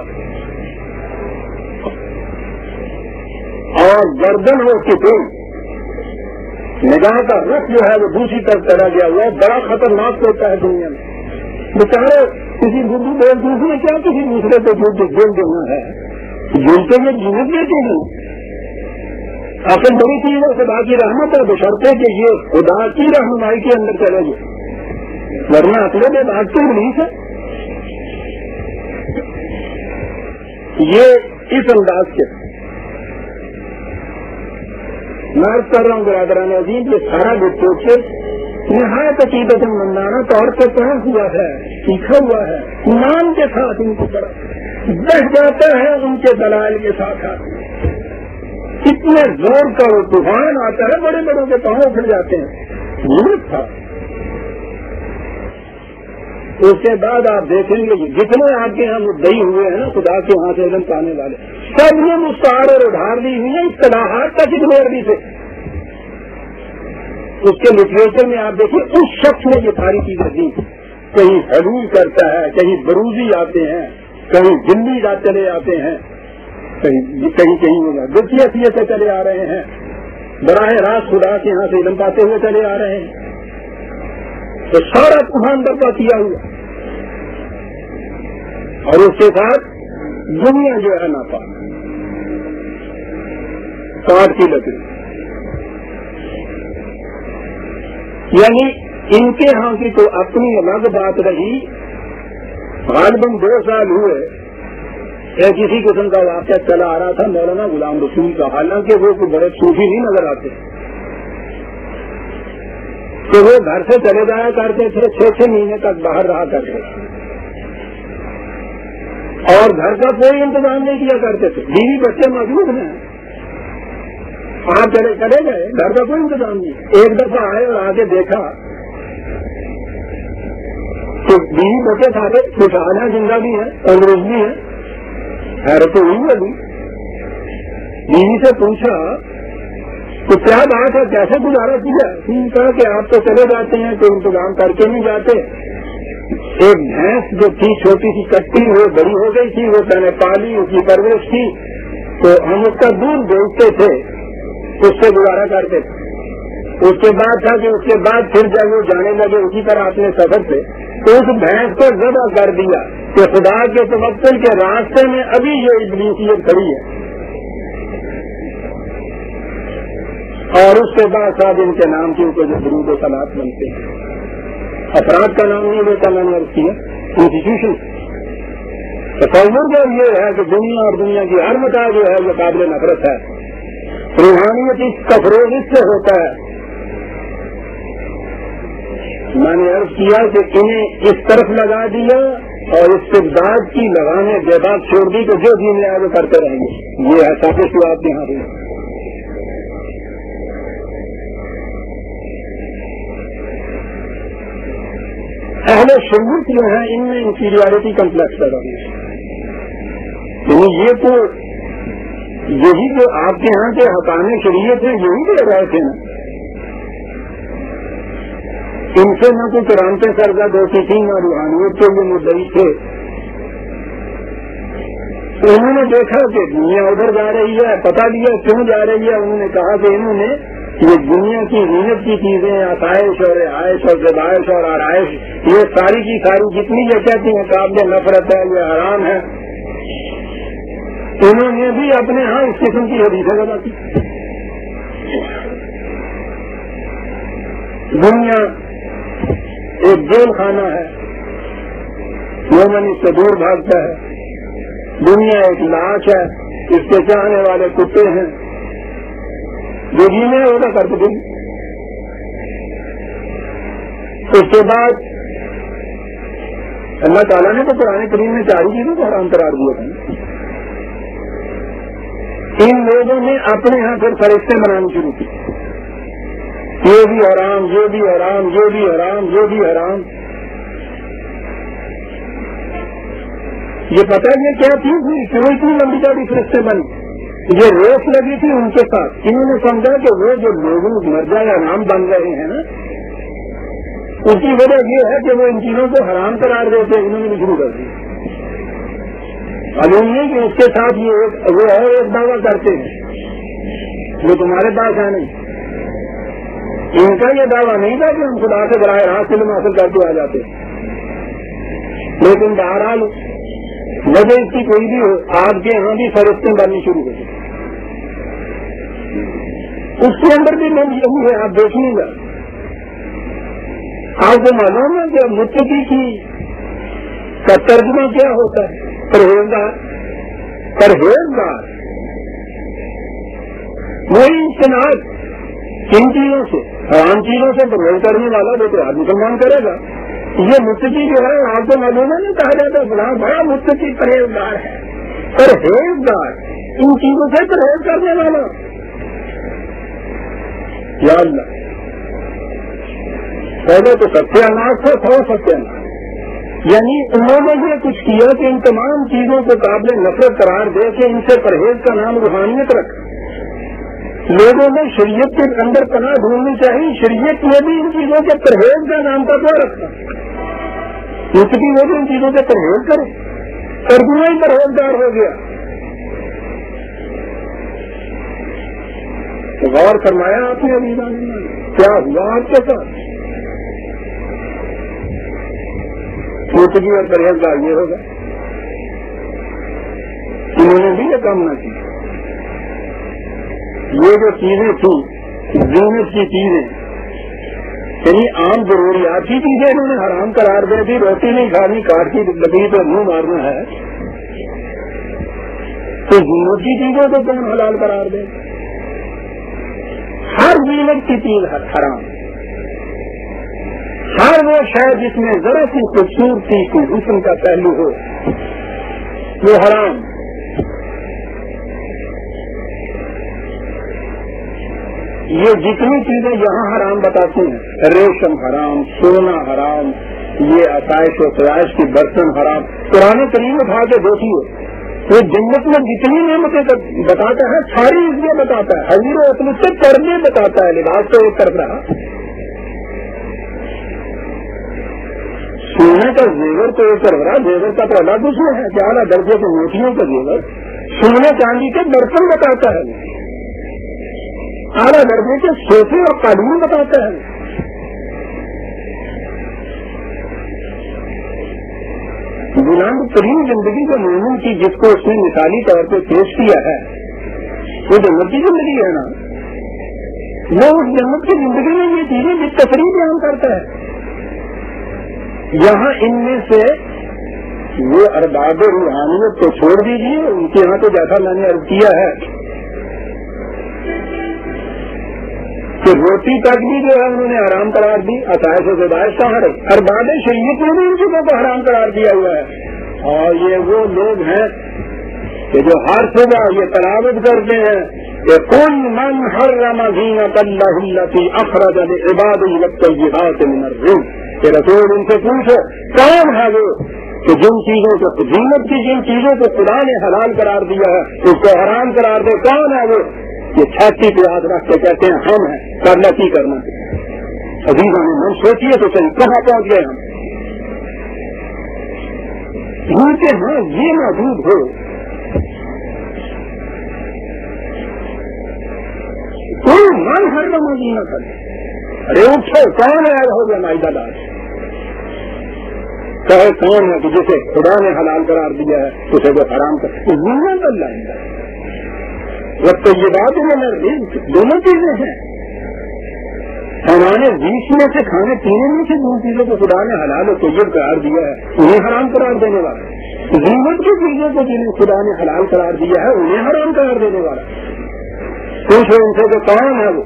Speaker 1: اور گردن ہو کتوں نگاہ کا رخ جو ہے وہ دوسری طرف چلا گیا ہوا بڑا خطرناک ہوتا ہے دنیا میں. بیچارے کسی اردو بول دوسرے کیا کسی دوسرے کو جھول دینا ہے، جھولتے ہوئے جینت دیتے ہیں. اصل بڑی چیز ہے خدا کی رحمت ہے، بشرطے کہ یہ خدا کی رہنمائی کے اندر چلے گئے، ورنہ اصل میں بات تو نہیں ہے. یہ اس انداز کے میں کر رہا ہوں برادران عظیم، یہ سارا لٹریچر نہایت عقیدت مندانہ طور پر پڑھا ہوا ہے، سیکھا ہوا ہے، ایمان کے ساتھ ان کو پڑھا بڑھ جاتا ہے ان کے دلائل کے ساتھ. کتنے زور کا وہ طوفان آتا ہے، بڑے بڑوں کے پاؤں اٹھ جاتے ہیں. یہ تھا اس کے بعد آپ دیکھیں گے جتنے آپ کے یہاں مدعی ہوئے ہیں نا خدا کے وہاں سے علم پانے والے، سب نے مستعار اور ادھار دی ہوئی ہیں اصطلاحات کا کتنے عربی سے. اس کے لٹریچر میں آپ دیکھیں اس شخص نے یہ ساری چیزیں دی. کہیں حلول کرتا ہے، کہیں بروزی آتے ہیں، کہیں دلی چلے آتے ہیں، کہیں دلچسپی سے چلے آ رہے ہیں، براہ راست خدا کے یہاں سے علم پاتے ہوئے چلے آ رہے ہیں. تو سارا طوفان برپا کیا ہوا اور اس کے ساتھ دنیا جو ہے ناپا کاٹ کی لکڑی. یعنی ان کے ہاں کی تو اپنی الگ بات رہی. غالباً 2 سال ہوئے ایک کسی قسم کا واقعہ چلا آ رہا تھا مولانا غلام رسول کا، حالانکہ وہ کوئی بڑے صوفی نہیں نظر آتے. کہ وہ گھر سے چلے جایا کرتے تھے، 6 مہینے تک باہر رہا کرتے تھے اور گھر کا کوئی انتظام نہیں کیا کرتے تھے. بیوی بچے موجود ہیں، آپ چلے گئے، گھر کا کوئی انتظام نہیں. ایک دفعہ آئے اور آگے دیکھا کہ بیوی بچے سارے خوشحال ہیں، زندہ بھی ہیں، تندرست بھی ہیں. حیرت ہوئی ابھی. بیوی سے پوچھا تو کیا بات ہے، کیسے گزارا کیا؟ کہا کہ آپ تو چلے جاتے ہیں، کوئی انتظام کر کے نہیں جاتے. ایک بھینس جو تھی چھوٹی سی کٹی، وہ بڑی ہو گئی تھی، وہ میں نے پالی، اس کی پرورش کی، تو ہم اس کا دودھ بیچتے تھے، اس سے گزارا کرتے تھے. اس کے بعد تھا کہ اس کے بعد پھر جب وہ جانے لگے اسی طرح اپنے سفر سے، تو اس بھینس کو ذبح کر دیا کہ خدا کے توکل کے راستے میں ابھی یہ ابلیسیت کھڑی ہے. اور اس کے بعد صاحب ان کے نام کے اوپر جو درود و صلوات بنتے ہیں، افراد کا نام نہیں لیتا، میں نے عرض کیا انسٹیٹیوشن. تصور جو یہ ہے کہ دنیا اور دنیا کی ہر متا جو ہے وہ قابل نفرت ہے. روحانیت اس کا فروغ اس سے ہوتا ہے. میں نے عرض کیا کہ انہیں اس طرف لگا دیا اور استبداد کی لگانے کے بعد چھوڑ دی تو جو دین میں آئے وہ کرتے رہیں گے. یہ ہے سابق جو آپ یہاں ہوئی. اہل سنت جو ہیں ان میں انفیریورٹی کمپلیکس پیدا ہوئی. یعنی یہ تو یہی جو آپ کے یہاں کے حکام شریعت ہیں یہی دے رہے تھے نا. ان سے نہ کوئی کرامتیں سرزد ہوتی تھی، نہ روحانیت کے لیے مدعی تھے. انہوں نے دیکھا کہ دنیا ادھر جا رہی ہے، پتہ دیا کیوں جا رہی ہے. انہوں نے کہا کہ انہوں نے یہ دنیا کی زینت کی چیزیں، آسائش اور رہائش اور زبائش اور آرائش، یہ ساری کی ساری جتنی یہ کہتی ہیں قابل نفرت ہے، یہ حرام ہے، انہوں نے بھی اپنے ہاں اس قسم کی حدیثیں لگا کی. دنیا ایک جیل خانہ ہے، مومن اس سے دور بھاگتا ہے. دنیا ایک لاش ہے، اس کے چاہنے والے کتے ہیں، جو جینے ہوگا کر دیں. اس کے بعد اللہ تعالیٰ نے تو قرآن کریم میں 4 چیزوں کو حرام قرار دیا تھا. ان لوگوں نے اپنے ہاں پھر فرشتے بنانے شروع کی، یہ بھی حرام، یہ بھی حرام، یہ بھی حرام، یہ بھی حرام. یہ پتہ یہ کیا چیز ہوئی، کیوں اتنی لمبی چوڑی فرشتے بنی؟ یہ ریس لگی تھی ان کے ساتھ. انہوں نے سمجھا کہ وہ جو لوگوں مرجا یا نام بن رہے ہیں نا، اس کی وجہ یہ ہے کہ وہ ان چیزوں کو حرام قرار دیتے. انہوں نے بھی شروع کر دیا. معلوم نہیں کہ اس کے ساتھ یہ وہ اور ایک دعویٰ کرتے ہیں جو تمہارے پاس ہے نہیں. ان کا یہ دعویٰ نہیں تھا کہ ہم خدا سے براہ راست علم حاصل کر کے آ جاتے، لیکن بہرحال وجہ اس کی کوئی بھی ہو، آپ کے یہاں بھی فرشتے بننی شروع ہو گئی. اس کے اندر بھی من یہی ہے، آپ دیکھیں گا. آپ کو معلوم ہے کہ متقی کی کا ترجمہ کیا ہوتا ہے؟ پرہیزگار. پرہیزگار وہی اجتناب کن چیزوں سے، حرام چیزوں سے پرہیز کرنے والا وہ تو آج مسلمان کرے گا. یہ متقی جو ہے آپ کو معلوم ہے نہیں کہا جاتا فلاں بڑا متقی پرہیزگار ہے. پرہیزگار ان چیزوں سے پرہیز کرنے والا. یا اللہ، پہلے تو ستیاناش تھا، 100 ستیاناش. یعنی انہوں نے یہ کچھ کیا کہ ان تمام چیزوں کو قابل نفرت قرار دے کے ان سے پرہیز کا نام روحانیت رکھا. لوگوں میں شریعت کے اندر پناہ ڈھونڈنی چاہیے. شریعت میں بھی ان چیزوں کے پرہیز کا نام کا کیا رکھا؟ متقی وہ بھی ان چیزوں کے پرہیز کرے، ترجمہ ہی پرہیزگار ہو گیا. تو غور فرمایا آپ نے ابھی کیا ہوا آپ کے ساتھ؟ متقی اور پرہیزگار یہ ہوگا. انہوں نے بھی یہ کام نہ کی. یہ جو چیزیں تھیں زینت کی چیزیں، یعنی عام ضروریات کی چیزیں انہوں نے حرام قرار دے دی. روٹی نہیں کھانی، کاٹ کی لکڑی پہ منہ مارنا ہے، تو زینت کی چیزوں کو کون حلال قرار دے؟ ہر زینت کی چیز حرام. وہ شاید جس میں ذرا سی خوبصورتی کی حسن کا پہلو ہو وہ حرام. یہ جتنی چیزیں یہاں حرام بتاتی ہیں، ریشم حرام، سونا حرام، یہ آسائش و خواہش کی برتن حرام، قرآن کریم اٹھا کے دیکھیے وہ جنت میں جتنی نعمتیں بتاتا ہے ساری چیزیں بتاتا ہے، حضور و اپنے سے کرنے بتاتا ہے، لباس تو ایک طرف رہا. سونے کا زیور تو ایک طرف رہا، زیور کا تو الگ اس میں ہے کہ اعلیٰ درجے کے موتیوں کا زیور، سونے چاندی کے برتن بتاتا ہے، اعلیٰ درجے کے صوفے اور قالین بتاتا ہے. بلند ترین زندگی جو مومن کی جس کو اس نے مثالی طور پہ پیش کیا ہے وہ جنت کی زندگی ہے نا، وہ اس جنت کی زندگی میں یہ چیزیں بالتفریح بیان کرتا ہے. یہاں ان میں سے وہ ارباب روحانیت کو چھوڑ دیجیے، ان کے یہاں تو جیسا میں نے عرض کیا ہے کہ روٹی تک بھی جو ہے انہوں نے حرام قرار دی، عطائش و زدائش کا حرام، ارباب شریعت میں بھی ان چیزوں کو حرام قرار دیا ہوا ہے. اور یہ وہ لوگ ہیں کہ جو ہر صبح یہ تلاوت کرتے ہیں کہ قل من حرم زینۃ اللہ التی اخرج لعبادہ والطیبات من الرزق، کہ رسول ان سے پوچھو کون ہے وہ کہ جن چیزوں کو زینت کی جن چیزوں کو خدا نے حلال قرار دیا ہے اس کو حرام قرار دے، کون ہے وہ؟ یہ چھاتی پہ ہاتھ رکھ کے کہتے ہیں ہم ہیں، کرنا کی کرنا. عزیزوں نے من سوچیے تو صحیح کہاں پہنچ گئے ہم. کہ ہاں یہ موجود ہو کوئی من ہر نمازی نہ کرے. ارے اٹھو کون ہے ہو گیا مائدہ دار، کہے کون ہے کہ جسے خدا نے حلال قرار دیا ہے اسے وہ حرام کر. زینت اللہ وقت یہ بات ہے دونوں چیزیں ہیں. ہمارے بیچ میں سے کھانے پینے میں سے جن چیزوں کو خدا نے حلال و طیب قرار دیا ہے انہیں حرام قرار دینے والا، زینت کی چیزوں کو جنہیں خدا نے حلال قرار دیا ہے انہیں حرام قرار دینے والا. پوچھو ان سے کہ کون ہے وہ؟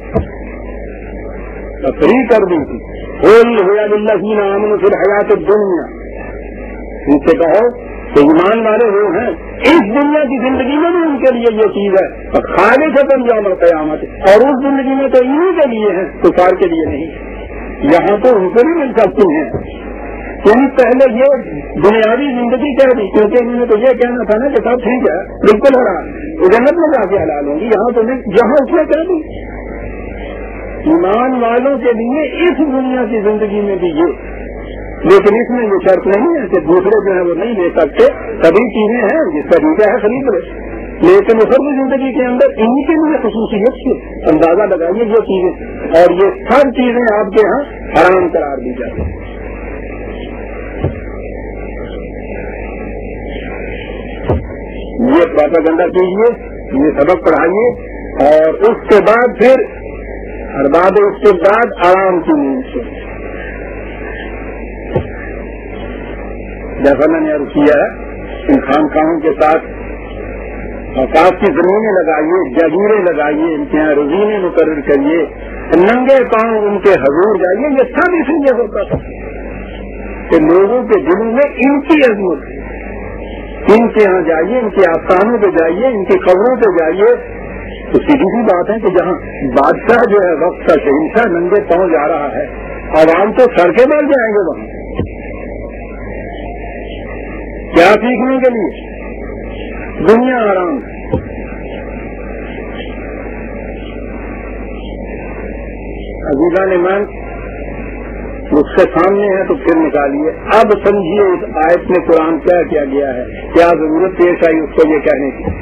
Speaker 1: تفریح کر دی تھی للذین آمنوا فی الحیات الدنیا، ان سے کہو کہ ایمان والے وہ ہیں اس دنیا کی زندگی میں بھی ان کے لیے یہ چیز ہے اور خالص یوم القیامت، اور اس زندگی میں تو انہیں کے لیے ہے کفار کے لیے نہیں. یہاں تو ان کو بھی مل سکتی ہیں. یعنی پہلے یہ بنیادی زندگی کہہ دی کیونکہ انہوں نے تو یہ کہنا تھا نا کہ سب ٹھیک ہے بالکل حلال، جنت میں جا کے حلال ہوں گی. یہاں تو جہاں اس نے کہہ دی ایمان والوں کے لیے اس دنیا کی زندگی میں بھی یہ، لیکن اس میں یہ شرط نہیں ہے کہ دوسرے جو ہے وہ نہیں لے سکتے. سبھی چیزیں ہیں جس کا ٹھیک ہے خرید لے، لیکن اخروی زندگی کے اندر انہیں کے لیے خصوصیت سے اندازہ لگائیے یہ چیزیں، اور یہ سب چیزیں آپ کے ہاں حرام قرار دی جاتی ہیں. یہ پروپیگنڈا کیجیے، یہ سبق پڑھائیے، اور اس کے بعد پھر ارباب اس کے بعد آرام کی نیند سے، جیسا میں نے عرض کیا ہے ان خانقاہوں کے ساتھ اوقات کی زمینیں لگائیے، جگیریں لگائیے، ان کے یہاں روزینے مقرر کریے، ننگے پاؤں ان کے حضور جائیے. یہ سب اس لیے ہوتا تھا کہ لوگوں کے دلوں میں ان کی عظمت، ان کے یہاں جائیے، ان کے آستانوں پہ جائیے، ان کی قبروں پہ جائیے. تو سیدھی سی بات ہے کہ جہاں بادشاہ جو ہے وقت کا شہنشاہ ننگے پاؤں جا رہا ہے، عوام تو سر کے بل جائیں گے وہاں. کیا سیکھنے کے لیے؟ دنیا آرام. عزیزان ایمان اس کے سامنے ہے تو پھر نکالیے. اب سمجھیے اس آیت میں قرآن کیا کیا گیا ہے، کیا ضرورت پیش آئی اس کو یہ کہنے کی.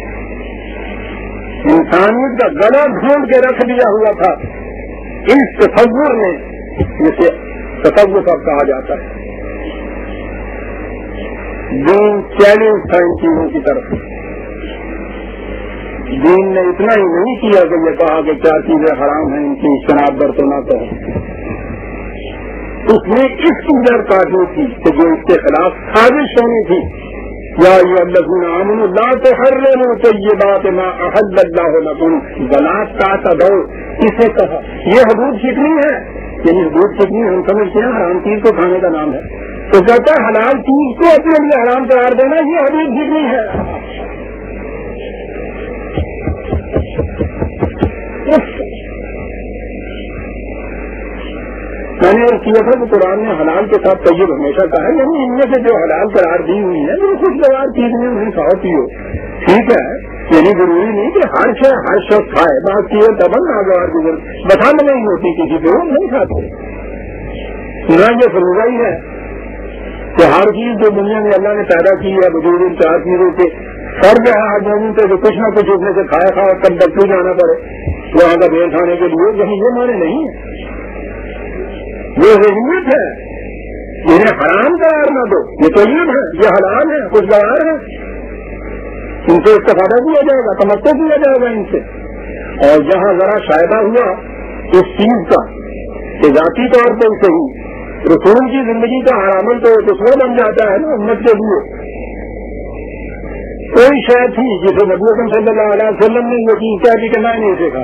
Speaker 1: انسانیت کا گلا ڈھونڈ کے رکھ دیا ہوا تھا اس تصور نے، جسے تصور اب کہا جاتا ہے. دین چیلنج تھا ان چیزوں کی طرف. دین نے اتنا ہی نہیں کیا کہ یہ کہا کہ کیا چیزیں حرام ہیں ان کی شناخت در تو نہ کرو. اس نے اس کی جڑ کاٹنی تھی کہ جو اس کے خلاف سازش ہونی تھی یا ایھاالذین آمنوا لا تحرموا طیبات ما احل اللہ لکم ولا تعتدوا، کسے کہا؟ یہ حدود شکنی ہے، یعنی حدود شکنی ہم سمجھتے ہیں حرام چیز کو کھانے کا نام ہے، تو کہتا ہے حلال چیز کو اپنے لیے حرام قرار دینا یہ حدود شکنی ہے۔ میں نے کیا تھا کہ قرآن نے حلال کے ساتھ طیب ہمیشہ کہا ہے، یعنی ان میں سے جو حلال قرار دی ہوئی ہے وہ خوشگوار چیز میں انہیں کھاؤ پیو، ٹھیک ہے، یعنی ضروری نہیں کہ ہر شخص کھائے، بات کی ہے تب ناگوار کی ضرورت بتانا نہیں ہوتی کسی کو، نہیں کھاتے، نہ یہ فروغ ہی ہے کہ ہر چیز جو دنیا میں اللہ نے پیدا کی ہے وجود ان چار چیزوں کے فرض ہے ہر دونوں پہ کہ کچھ نہ کچھ اس میں سے کھایا کھاؤ تب ڈاکٹر جانا پڑے وہاں کا بھیڑ کھانے کے لیے، کہیں یہ مانے نہیں ہے، یہ ضرورت ہے، انہیں حرام قرار نہ دو، یہ طیب ہے، یہ حلال ہے، خوشگوار ہے، ان سے استفادہ کیا جائے گا، تمتع کیا جائے گا ان سے، اور جہاں ذرا شائبہ ہوا اس چیز کا کہ ذاتی طور پر صحیح رسول کی زندگی کا حرامل تو دشمن بن جاتا ہے نا امت کے لیے، کوئی شے تھی جسے نبی اکرم صلی اللہ علیہ وسلم نے یہ چیز کیا کہ میں نہیں سیکھا،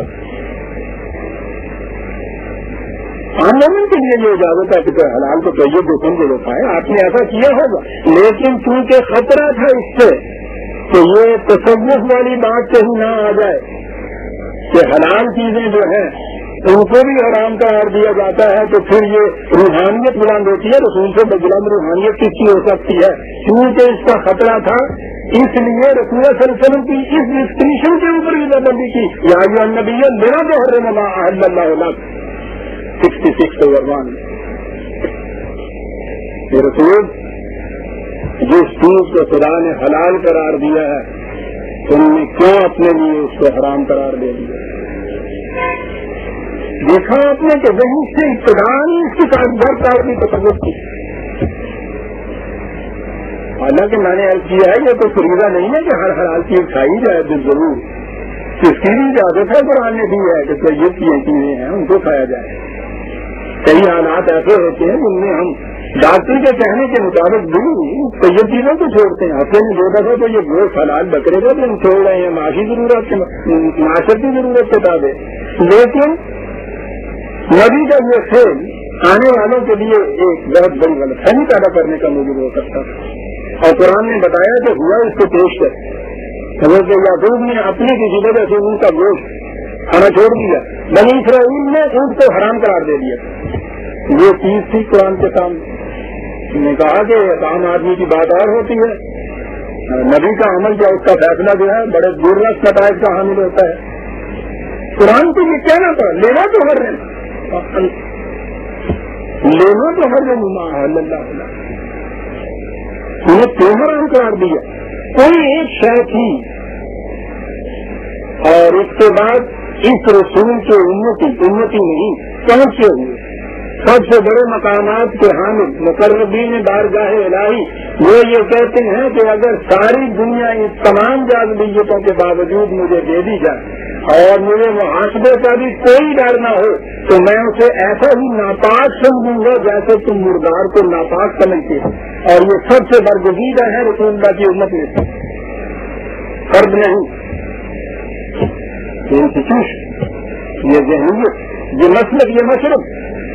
Speaker 1: عام مومن کے لیے یہ اجازت ہے کہ حلال کو طیب جو سمجھے وہ کھائے، آپ نے ایسا کیا ہوگا، لیکن چونکہ خطرہ تھا اس سے کہ یہ تصوف والی بات کہیں نہ آ جائے کہ حلال چیزیں جو ہیں ان کو بھی حرام قرار دیا جاتا ہے تو پھر یہ روحانیت بلند ہوتی ہے، رسول سے بلند روحانیت کس کی ہو سکتی ہے، کیونکہ اس کا خطرہ تھا، اس لیے رسول صلی اللہ علیہ وسلم کی اس ڈسکریشن کے اوپر بھی پابندی کی، یا ایھا النبی بما تحرم ما احل اللہ لک 66/1 یہ رسول جس چیز کو خدا نے حلال قرار دیا ہے تم نے کیوں اپنے لیے اس کو حرام قرار دے دیا؟ دیکھا آپ نے کہ وہیں سے ابتدا اس کی بھر کار کی تصور کی، حالانکہ میں نے عرض کیا ہے یہ تو فریضہ نہیں ہے کہ ہر حلال چیز کھائی جائے بالضرور، اس کی بھی اجازت ہے قرآن نے دی ہے کہ تو یہ چیزیں ہیں ان کو کھایا جائے، کئی حالات ایسے ہوتے ہیں جن میں ہم ڈاکٹر کے کہنے کے مطابق بھی طیب چیزوں کو چھوڑتے ہیں، ہفتے میں 2 دفعہ تو یہ گوشت حلال بکرے کا بھی ہم چھوڑ رہے ہیں معاشی ضرورت معاشرتی ضرورت کے تابع، لیکن نبی کا یہ فعل آنے والوں کے لیے ایک بہت بڑی غلط فہمی پیدا کرنے کا موجود ہو سکتا ہے، اور قرآن نے بتایا کہ ہوا اس کو پیش کر حضرت یعقوب نے اپنی کسی وجہ سے ان کا گوشت کھانا چھوڑ دیا، بنی اسرائیل نے ان کو حرام قرار دے دیا، یہ چیز تھی قرآن کے سامنے، نے کہا کہ عام آدمی کی بات اور ہوتی ہے، نبی کا عمل کیا اس کا فیصلہ جو ہے بڑے دورس نتائج کا حامل ہوتا ہے، قرآن کو یہ کہنا پڑا لینا تو ہر لینا تو ہر اللہ انہیں کیوں حرام قرار دیا؟ کوئی ایک شے تھی اور اس کے بعد اس رسول کے امتی نہیں پہنچے ہوئے سب سے بڑے مقامات کے حامل مقربین بارگاہ الہی وہ یہ کہتے ہیں کہ اگر ساری دنیا اس تمام جاذبیتوں کے باوجود مجھے دے دی جائے اور مجھے محاسبے کا بھی کوئی ڈر نہ ہو تو میں اسے ایسا ہی ناپاک سمجھوں گا جیسے تم مردار کو ناپاک سمجھتے ہو، اور یہ سب سے برگزیدہ ہے رسول اللہ کی امت میں، فرد نہیں، یہ انسٹیٹیوشن، یہ ذہنیت، یہ مسلک، یہ مشرق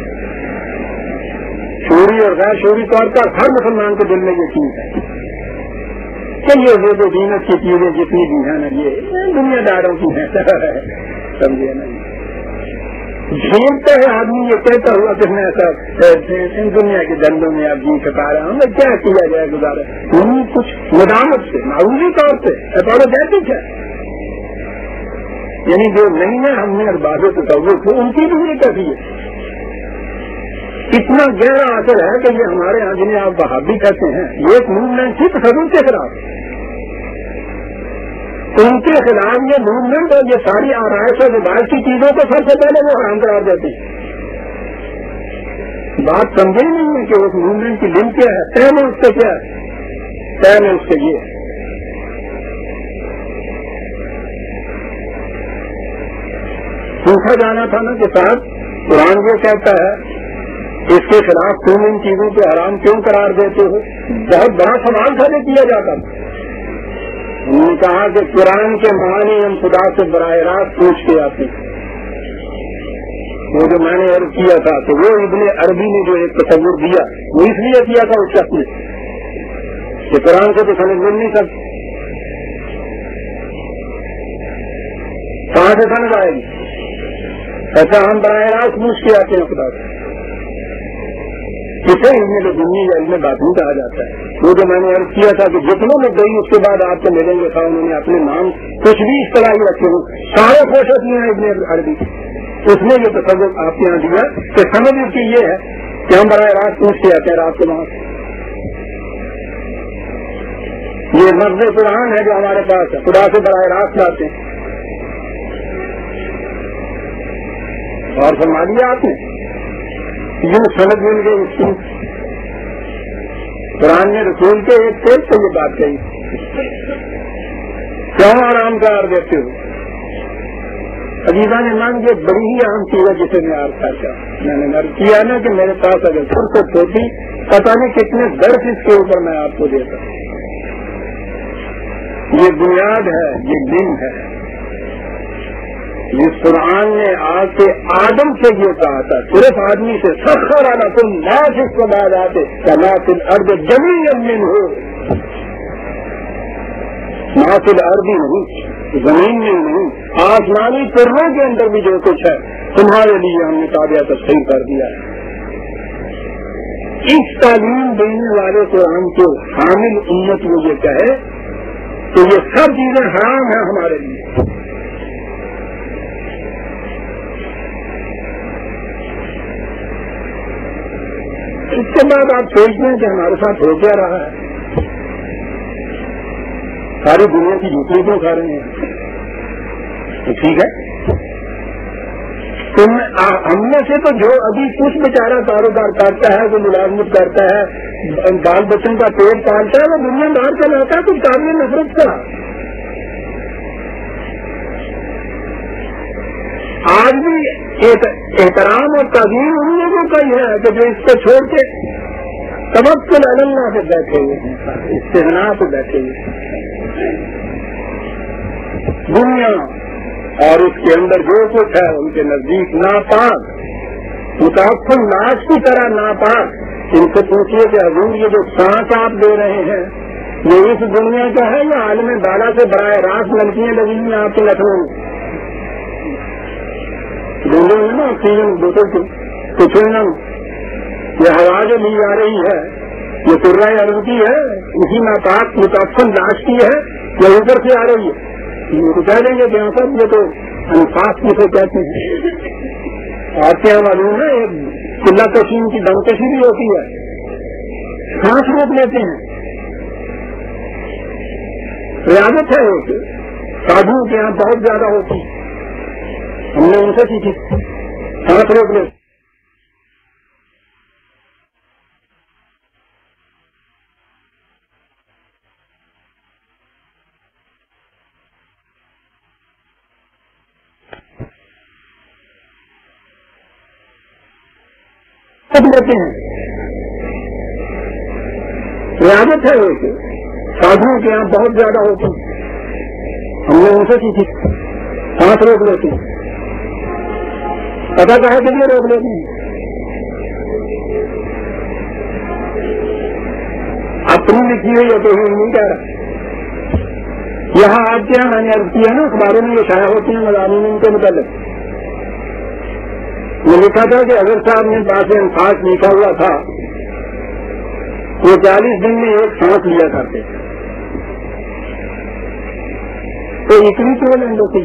Speaker 1: شعوری اور غیر شعوری طور پر ہر مسلمان کے دل میں یہ چیز ہے کہ یہ زیب و زینت کی چیزیں جتنی بھی ہیں نا یہ دنیا داروں کی ہیں، سمجھے نا، جھیلتا ہے آدمی یہ کہتا ہوا کہ میں ایسا ان دنیا کے دندوں میں اب جی چھپا رہا ہوں، میں کیا کیا جائے گزارا، کچھ ندامت سے معروضی طور سے اپولوجیٹک ہے، یعنی جو نہیں ہے ہم نے ارباب تصوف کو ان کی بھی نہیں کہتی ہے، اتنا گہرا اثر ہے کہ یہ ہمارے یہاں جنہیں آپ وہابی کہتے ہیں یہ ایک موومنٹ تھی تصوف کے خلاف، ان کے خلاف یہ موومنٹ اور یہ ساری آرائش اور باہر کی چیزوں کو سب سے پہلے وہ حرام قرار دیتی ہے، بات سمجھے نہیں ہے کہ اس موومنٹ کی لنک کیا ہے، طے میں اس سے کیا ہے، طے میں اس سے یہ ہے، پوچھا جانا تھا نا کہ صاحب قرآن یہ کہتا ہے اس کے خلاف تم ان چیزوں کو حرام کیوں قرار دیتے ہو، بہت بڑا سوال تھا جو کیا جاتا تھا، انہوں نے کہا کہ قرآن کے معانی ہم خدا سے براہ راست پوچھ کے آتے ہیں. وہ جو میں نے عرض کیا تھا کہ وہ ابن عربی نے جو ایک تصور دیا وہ اس لیے کیا تھا اس شخص نے کہ قرآن سے تو سمجھ مل نہیں سکتی, کہاں سے سمجھ آئے گی؟ ایسا ہم براہ راست پوچھ کے آتے ہیں خدا سے. کسے علم تو دنیا یا علم باطنی کہا جاتا ہے. وہ جو میں نے عرض کیا تھا کہ جتنے لوگ گئی اس کے بعد آپ کو ملیں گے تھا انہوں نے اپنے نام کچھ بھی اس طرح ہی رکھے ہوں, سارے کوشش نہیں ہیں ابن عربی. اس نے یہ تصور آپ کے یہاں دیا کہ سمجھ اس کی یہ ہے کہ ہم براہ راست پوچھ کے آتے ہیں رات کو وہاں سے. یہ لفظ قرآن ہے جو ہمارے پاس ہے, خدا سے براہ راست لاتے ہیں. اور فرما دیا آپ نے یہ سمجھ مل گئی اس کی. قرآن نے رسول کے ایک پیج سے یہ بات کہی, کیوں آرام کا عرض دیتے ہو؟ عزیزان ایمان یہ بڑی ہی عام چیز ہے جسے میں عرض کرتا ہوں. میں نے عرض کیا نا کہ میرے پاس اگر فرصت ہوتی پتہ نہیں کتنے درس اس کے اوپر میں آپ کو دیتا. یہ بنیاد ہے, یہ دن ہے. جس قرآن نے آج سے آدم سے یہ کہا تھا صرف آدمی سے سخر علیکم ما فی السماوات وما فی الارض جمیعا منہ, ما فی الارض نہیں, زمین میں نہیں, آسمانی پروں کے اندر بھی جو کچھ ہے تمہارے لیے ہم نے تابعہ تصحیح کر دیا ہے. اس تعلیم دینے والے قرآن کو حامل امت وہ یہ کہے کہ یہ سب چیزیں حرام ہیں ہمارے لیے. اس کے بعد آپ سوچتے ہیں کہ ہمارے ساتھ ہو کیا رہا ہے, ساری دنیا کی جھوٹی کیوں کھا رہے ہیں؟ تو ٹھیک ہے, ہم میں سے تو جو ابھی کچھ بیچارہ کاروبار کرتا ہے, جو ملازمت کرتا ہے, بال بچوں کا پیٹ پالتا ہے, وہ دنیا باہر چلاتا ہے کچھ قابل نفرت کا. آج بھی احترام اور تعظیم ان لوگوں کا ہی ہے کہ جو اس کو چھوڑ کے توکل علی اللہ پہ بیٹھے ہوئے ہیں, استغنا پہ بیٹھے ہوئے ہیں. دنیا اور اس کے اندر جو کچھ ہے ان کے نزدیک ناپاک, متعفن لاش کی طرح ناپاک. ان سے پوچھیے کہ حضور یہ جو سانس آپ دے رہے ہیں یہ اس دنیا کا ہے یا عالم بالا سے براہ راست نلکیاں لگی ہوئی ہیں آپ کے لکھنؤ میں؟ ڈھونڈے ہوئے نا آکسیجن بوتل کی کچھ نا, یہ ہوا جو لی جا رہی ہے یہ ترہ عرض کی ہے, اسی ناپاک متعفن لاش کی ہے یا اوپر سے آ رہی ہے؟ یہ تو کہہ دیں گے کہ یہاں پر یہ تو انفاس کسے کہتے ہیں. آپ کے یہاں معلوم ہے ایک قلہ کشی کی دم کشی بھی ہوتی ہے, سانس روک لیتے ہیں. ریاضت ہے ایک سادھو کے یہاں بہت زیادہ ہوتی ہے, ہم نے ان سے سیکھی, سانس روک لیتے. لیتے ہیں ریاضت ہے ایک سادھوؤں کے یہاں بہت زیادہ ہوتی ہے, ہم نے ان سے سیکھی, سانس روک لیتے ہیں. پتا کہا کہ یہ روک لیتے ہیں, اپنی لکھی ہوئی ہے تو نہیں کہہ رہا. یہاں آپ کے یہاں میں نے عرض کیا نا اخباروں میں یہ شائع ہوتی ہیں مضامین ان کے متعلق. میں لکھا تھا کہ اگر صاحب نے پاس انفاق لکھا ہوا تھا وہ 40 دن میں ایک سانس لیا کرتے تھے, تو اتنی کیوں نہیں ہوتی,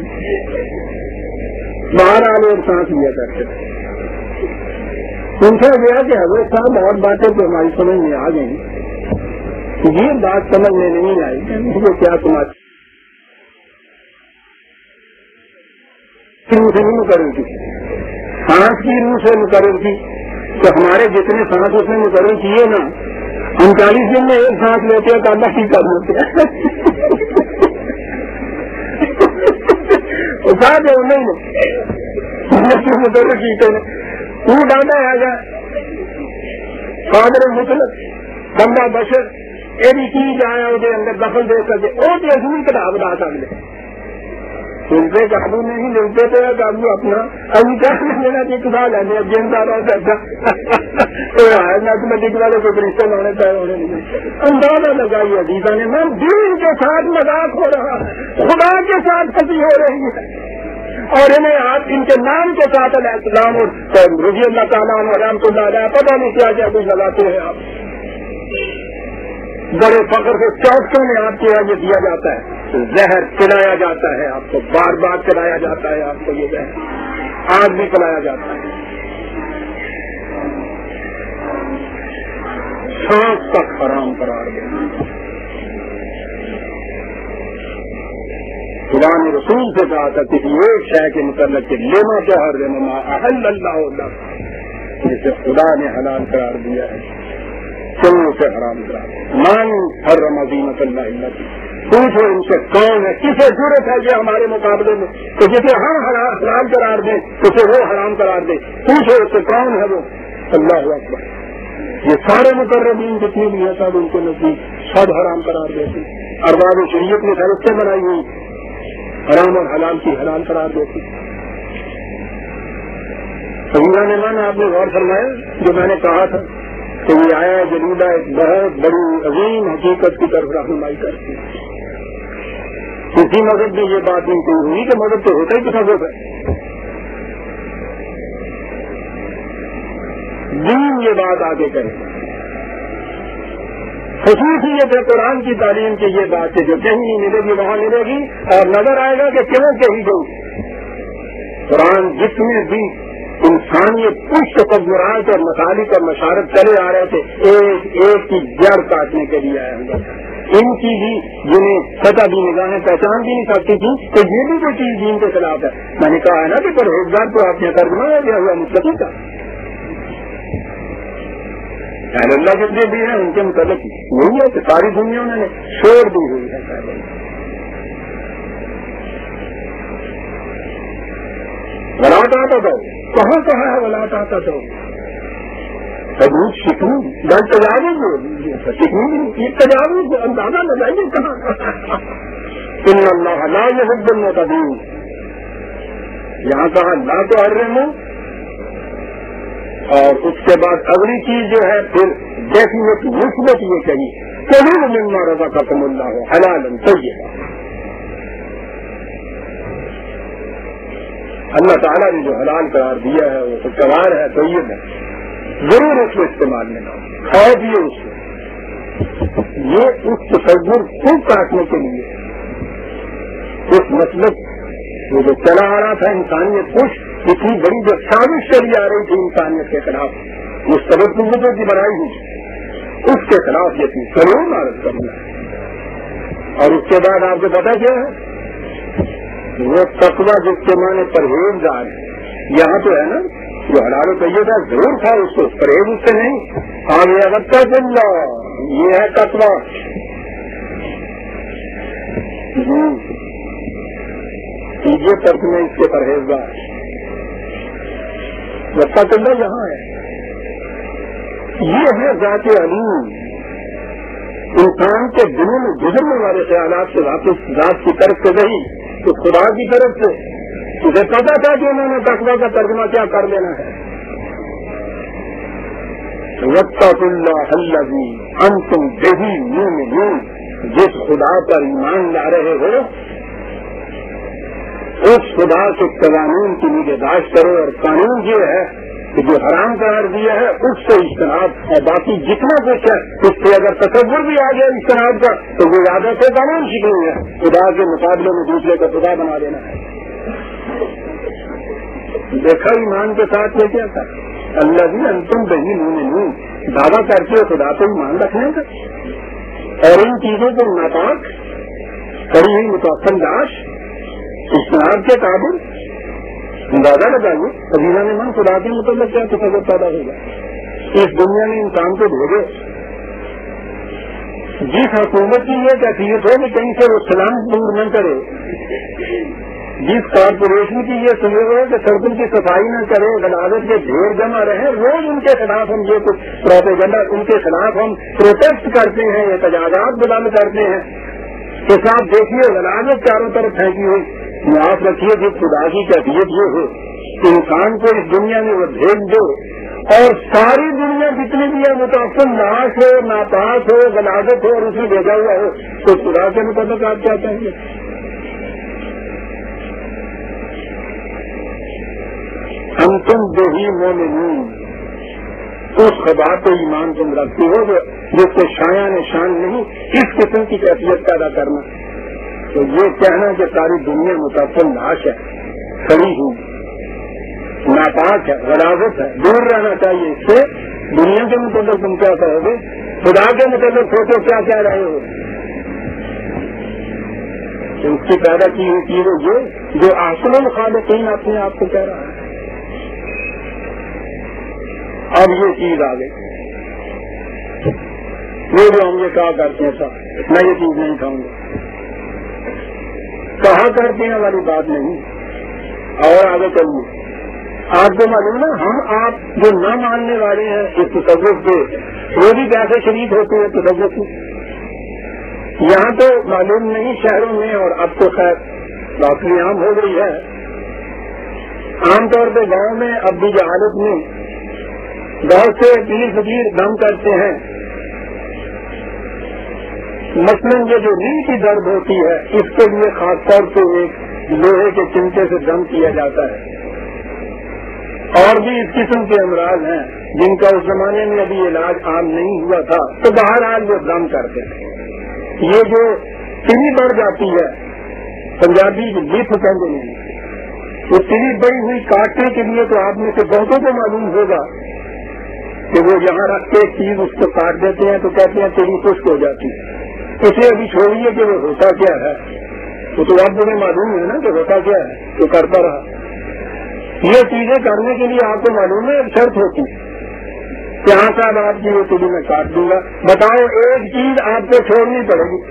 Speaker 1: باہر آ ایک سانس لیا کرتے تھے. پوچھا گیا کہ حضرت صاحب اور باتیں تو ہماری سمجھ میں آ گئی, یہ بات سمجھ میں نہیں آئی کہ مجھے کیا سمجھ نہیں کروں گی, سانس کی روح سے مقرر کی. تو ہمارے جتنے سانس اس نے مقرر کیے نا, ہم 40 دن میں ایک سانس لیتے ہیں تو اللہ کی کر لیتے ہیں. صاحب نہیں مقرر کی تو ڈانڈا آ جائے قادر مطلق بندہ بشر یہ چیز آیا وہ اندر دخل دے سکے وہ تو اصول کتاب بتا سکتے سنتے قابو نہیں ملتے تو قابو اپنا ابھی کیا لینا چاہیے خدا لینے جنتا میتھمیٹک والے کو رشتے ہونے چاہے ہونے نہیں اندازہ لگائی عزیزہ نے میں دین کے ساتھ مذاق ہو رہا ہے خدا کے ساتھ پھنسی ہو رہی ہے اور انہیں آپ ان کے نام کے ساتھ علیہ السلام اور رضی اللہ تعالیٰ رحمۃ اللہ علیہ پتہ نہیں کیا کیا کچھ لگاتے ہیں آپ بڑے فخر سے چوٹوں میں آپ کے یہ دیا جاتا ہے زہر پلایا جاتا ہے آپ کو بار بار پلایا جاتا ہے آپ کو یہ زہر آگ بھی پلایا جاتا ہے سانس تک حرام قرار دینا خدا نے رسول سے کہا تھا کسی ایک شے کے متعلق کہ لینا کیا ہر ما احل اللہ اللہ جسے خدا نے حلال قرار دیا ہے کیوں اسے حرام قرار دیا مان ہر رمضینت اللہ اللہ پوچھو ان سے کون ہے کسے ضرورت ہے یہ ہمارے مقابلے میں تو جسے ہم حرام قرار دیں اسے وہ حرام قرار دے پوچھو اس سے کون ہے وہ اللہ اکبر یہ سارے مقربین جتنے بھی ہیں سب ان کے نزدیک سب حرام قرار دیتے ارباب شریعت نے فہرستیں بنائی ہوئی حرام اور حلال کی حلال قرار دیتی سنگا نے مانا آپ نے غور فرمایا جو میں نے کہا تھا کہ یہ آیا جلیلہ ایک بہت بڑی عظیم حقیقت کی طرف رہنمائی کرتی ہے کسی مذہب میں یہ بات نہیں کوئی ہوئی کہ مذہب تو ہوتا ہی کس مذہب ہے دین یہ بات آگے کرے خصوصیت ہے قرآن کی تعلیم کی یہ بات ہے جو کہیں نہیں ملے گی وہاں ملے گی اور نظر آئے گا کہ کیوں کہیں گئی قرآن جتنے بھی انسانیت کچھ تصورات اور مسالک اور مشارت چلے آ رہے تھے ایک ایک کی جڑ کاٹنے کے لیے آیا ہوں ان کی بھی جنہیں سطح بھی نگاہیں پہچان بھی نہیں سکتی تھی تو یہ بھی کوئی چیز دین کے خلاف ہے میں نے کہا ہے نا کہ پرہیزگار کو آپ نے ترجمہ دیا ہوا مستقی کا اللہ جتنے بھی ہیں ان کے متعلق وہی ہے کہ ساری دنیا نے شور دی ہوئی ہے ولات آتا تھا کہاں کہاں ہے ولات آتا تھا سکون گل تجاوز سکون تجاوز اندازہ لگائیے کہاں ان اللہ لا يحب المعتدين یہاں کہا لا تحرموا اور اس کے بعد اگلی چیز جو ہے پھر ڈیفینیٹ مثبت یہ کہی کلوا مما رزقکم اللہ حلالا طیبا اللہ تعالیٰ نے جو حلال قرار دیا ہے وہ خوشگوار ہے طیب ہے ضرور اس کو استعمال میں لاؤ کھاؤ پیے اس کو یہ اس تصور کو کاٹنے کے لیے اس مطلب وہ جو چلا آ رہا تھا انسانیت خوش اتنی بڑی جو سازش چلی آ رہی تھی انسانیت کے خلاف مستقبل قوتوں کی بنائی ہوئی اس کے خلاف یہ چیز ضرور عارض کرنا ہے اور اس کے بعد آپ کو پتا کیا ہے وہ تقویٰ جس کے معنی پرہیزگار ہے یہاں تو ہے نا جو حلال و طیب ہے ضرور تھا اس کو پرہیز اس سے نہیں آگے اگتا چل یہ ہے تقویٰ تیجے ترک میں اس کے پرہیزگار لگتا چل یہاں ہے یہ ہے ذات علیم انسان کے دلوں میں گزرنے والے خیالات سے واپس ذات کی طرف سے نہیں تو خدا کی طرف سے تجھے پتا تھا کہ انہوں نے تقویٰ کا ترجمہ کیا کر لینا ہے واتقوا اللہ الذی انتم بہ مؤمنون جس خدا پر ایمان لا رہے ہو اس خدا کے قوانین کی نگہداشت کرو اور قانون یہ ہے کہ جو حرام قرار دیا ہے اس سے اجتناب اور باقی جتنا کچھ ہے اس سے اگر تصور بھی آ گیا اجتناب کا تو وہ عادت سے قانون سیکھنی ہے خدا کے مقابلے میں دوسرے کا خدا بنا دینا ہے دیکھا ایمان کے ساتھ یہ کیا تھا اللہ بھی انتم بہی مؤمنون دعویٰ کر کے خدا کو ایمان رکھنے کا اور ان چیزوں کو ناپاک کری ہوئی متوقع لاش اجتناب کے قابل اندازہ لگائیے عزیزہ نے من خدا کے متعلق کیا تصور پیدا ہوگا اس دنیا میں انسان کو بھیجے جس حکومت کی یہ کیفیت ہو کہ کہیں سے وہ سلام دور نہ کرے جس کارپوریشن کی یہ سمجھ رہے کہ سڑکوں کی صفائی نہ کرے، غلاظت کے ڈھیر جمع رہے، روز ان کے خلاف ہم یہ کچھ پروپیگنڈا، ان کے خلاف ہم پروٹیسٹ کرتے ہیں، احتجاجات بلند کرتے ہیں کہ صاحب دیکھیے غلاظت چاروں طرف پھینکی ہوئی، معاف رکھیے کہ خدا کی کیفیت یہ ہو کہ انسان کو اس دنیا میں وہ بھیج دو اور ساری دنیا جتنی بھی ہے متعفن ناش ہو، ناپاک ہو، غلاظت ہو اور اس میں بھیجا ہوا ہو، تو خدا کے مطابق آپ کیا کہیں گے؟ ہم تم دیہی مومنون، اس خدا پہ ایمان تم رکھتی ہو جس سے شایان شان نہیں، اس قسم کی کیفیت پیدا کرنا، تو یہ کہنا کہ ساری دنیا متعفن ناش ہے، کھڑی ہوئی، ناپاک ہے، غلاظت ہے، دور رہنا چاہیے اس سے، دنیا کے متعلق تم کیا کہو گے؟ خدا کے متعلق سوچو کیا کہہ رہے ہو؟ تو اس کی پیدا کی ہوئی چیز یہ جو احسن الخالقین اپنے آپ کو کہہ رہا ہے۔ اب یہ چیز آ گئی، وہ جو ہم یہ کہا کرتے ہیں سر میں یہ چیز نہیں کھاؤں گا، کہا کرتے ہیں والی بات نہیں، اور آگے چلیے۔ آپ کو معلوم نا ہم آپ جو نہ ماننے والے ہیں اس تصوف کے، وہ بھی کیسے شریک ہوتے ہیں تصوف میں؟ یہاں تو معلوم نہیں شہروں میں، اور اب تو خیر باقی عام ہو گئی ہے، عام طور پہ گاؤں میں اب بھی جہالت میں بہت سے پیر فقیر دم کرتے ہیں، مثلاً یہ جو ریڑھ کی درد ہوتی ہے اس کے لیے خاص طور سے ایک لوہے کے چمٹے سے دم کیا جاتا ہے، اور بھی اس قسم کے امراض ہیں جن کا اس زمانے میں ابھی علاج عام نہیں ہوا تھا، تو بہرحال وہ دم کرتے ہیں۔ یہ جو تری بڑھ جاتی ہے، پنجابی لپ کہتے ہیں، وہ تری بڑی ہوئی کاٹنے کے لیے تو آپ میں سے بہتوں کو معلوم ہوگا کہ وہ یہاں رکھ کے چیز اس کو کاٹ دیتے ہیں تو کہتے ہیں تیری خشک ہو جاتی ہے۔ اسے ابھی چھوڑیے کہ وہ ہوتا کیا ہے، وہ تو آپ مجھے معلوم ہے نا کہ ہوتا کیا ہے، تو کرتا رہا۔ یہ چیزیں کرنے کے لیے آپ کو معلوم ہے ایک شرط ہوتی ہے کہ ہاں صاحب آپ کی وہ تیری میں کاٹ دوں گا۔ بتاؤ ایک چیز آپ کو چھوڑنی پڑے گی،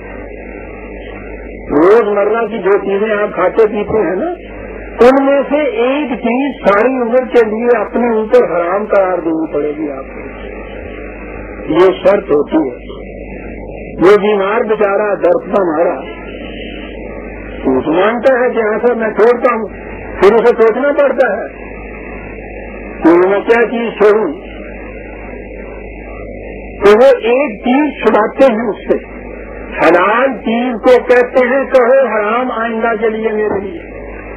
Speaker 1: روز مرہ کی جو چیزیں آپ کھاتے پیتے ہیں نا، ان میں سے ایک چیز ساری عمر کے لیے اپنے اوپر حرام قرار دینی پڑے گی آپ کو، یہ شرط ہوتی ہے۔ وہ بیمار بیچارہ درد مارا مانتا ہے کہ ہاں سر میں چھوڑتا ہوں، پھر اسے سوچنا پڑتا ہے کہ میں کیا چیز چھوڑوں، تو وہ ایک چیز چھڑاتے ہیں اس سے، حلال چیز کو کہتے ہیں کہو حرام آئندہ کے لیے میرے لیے۔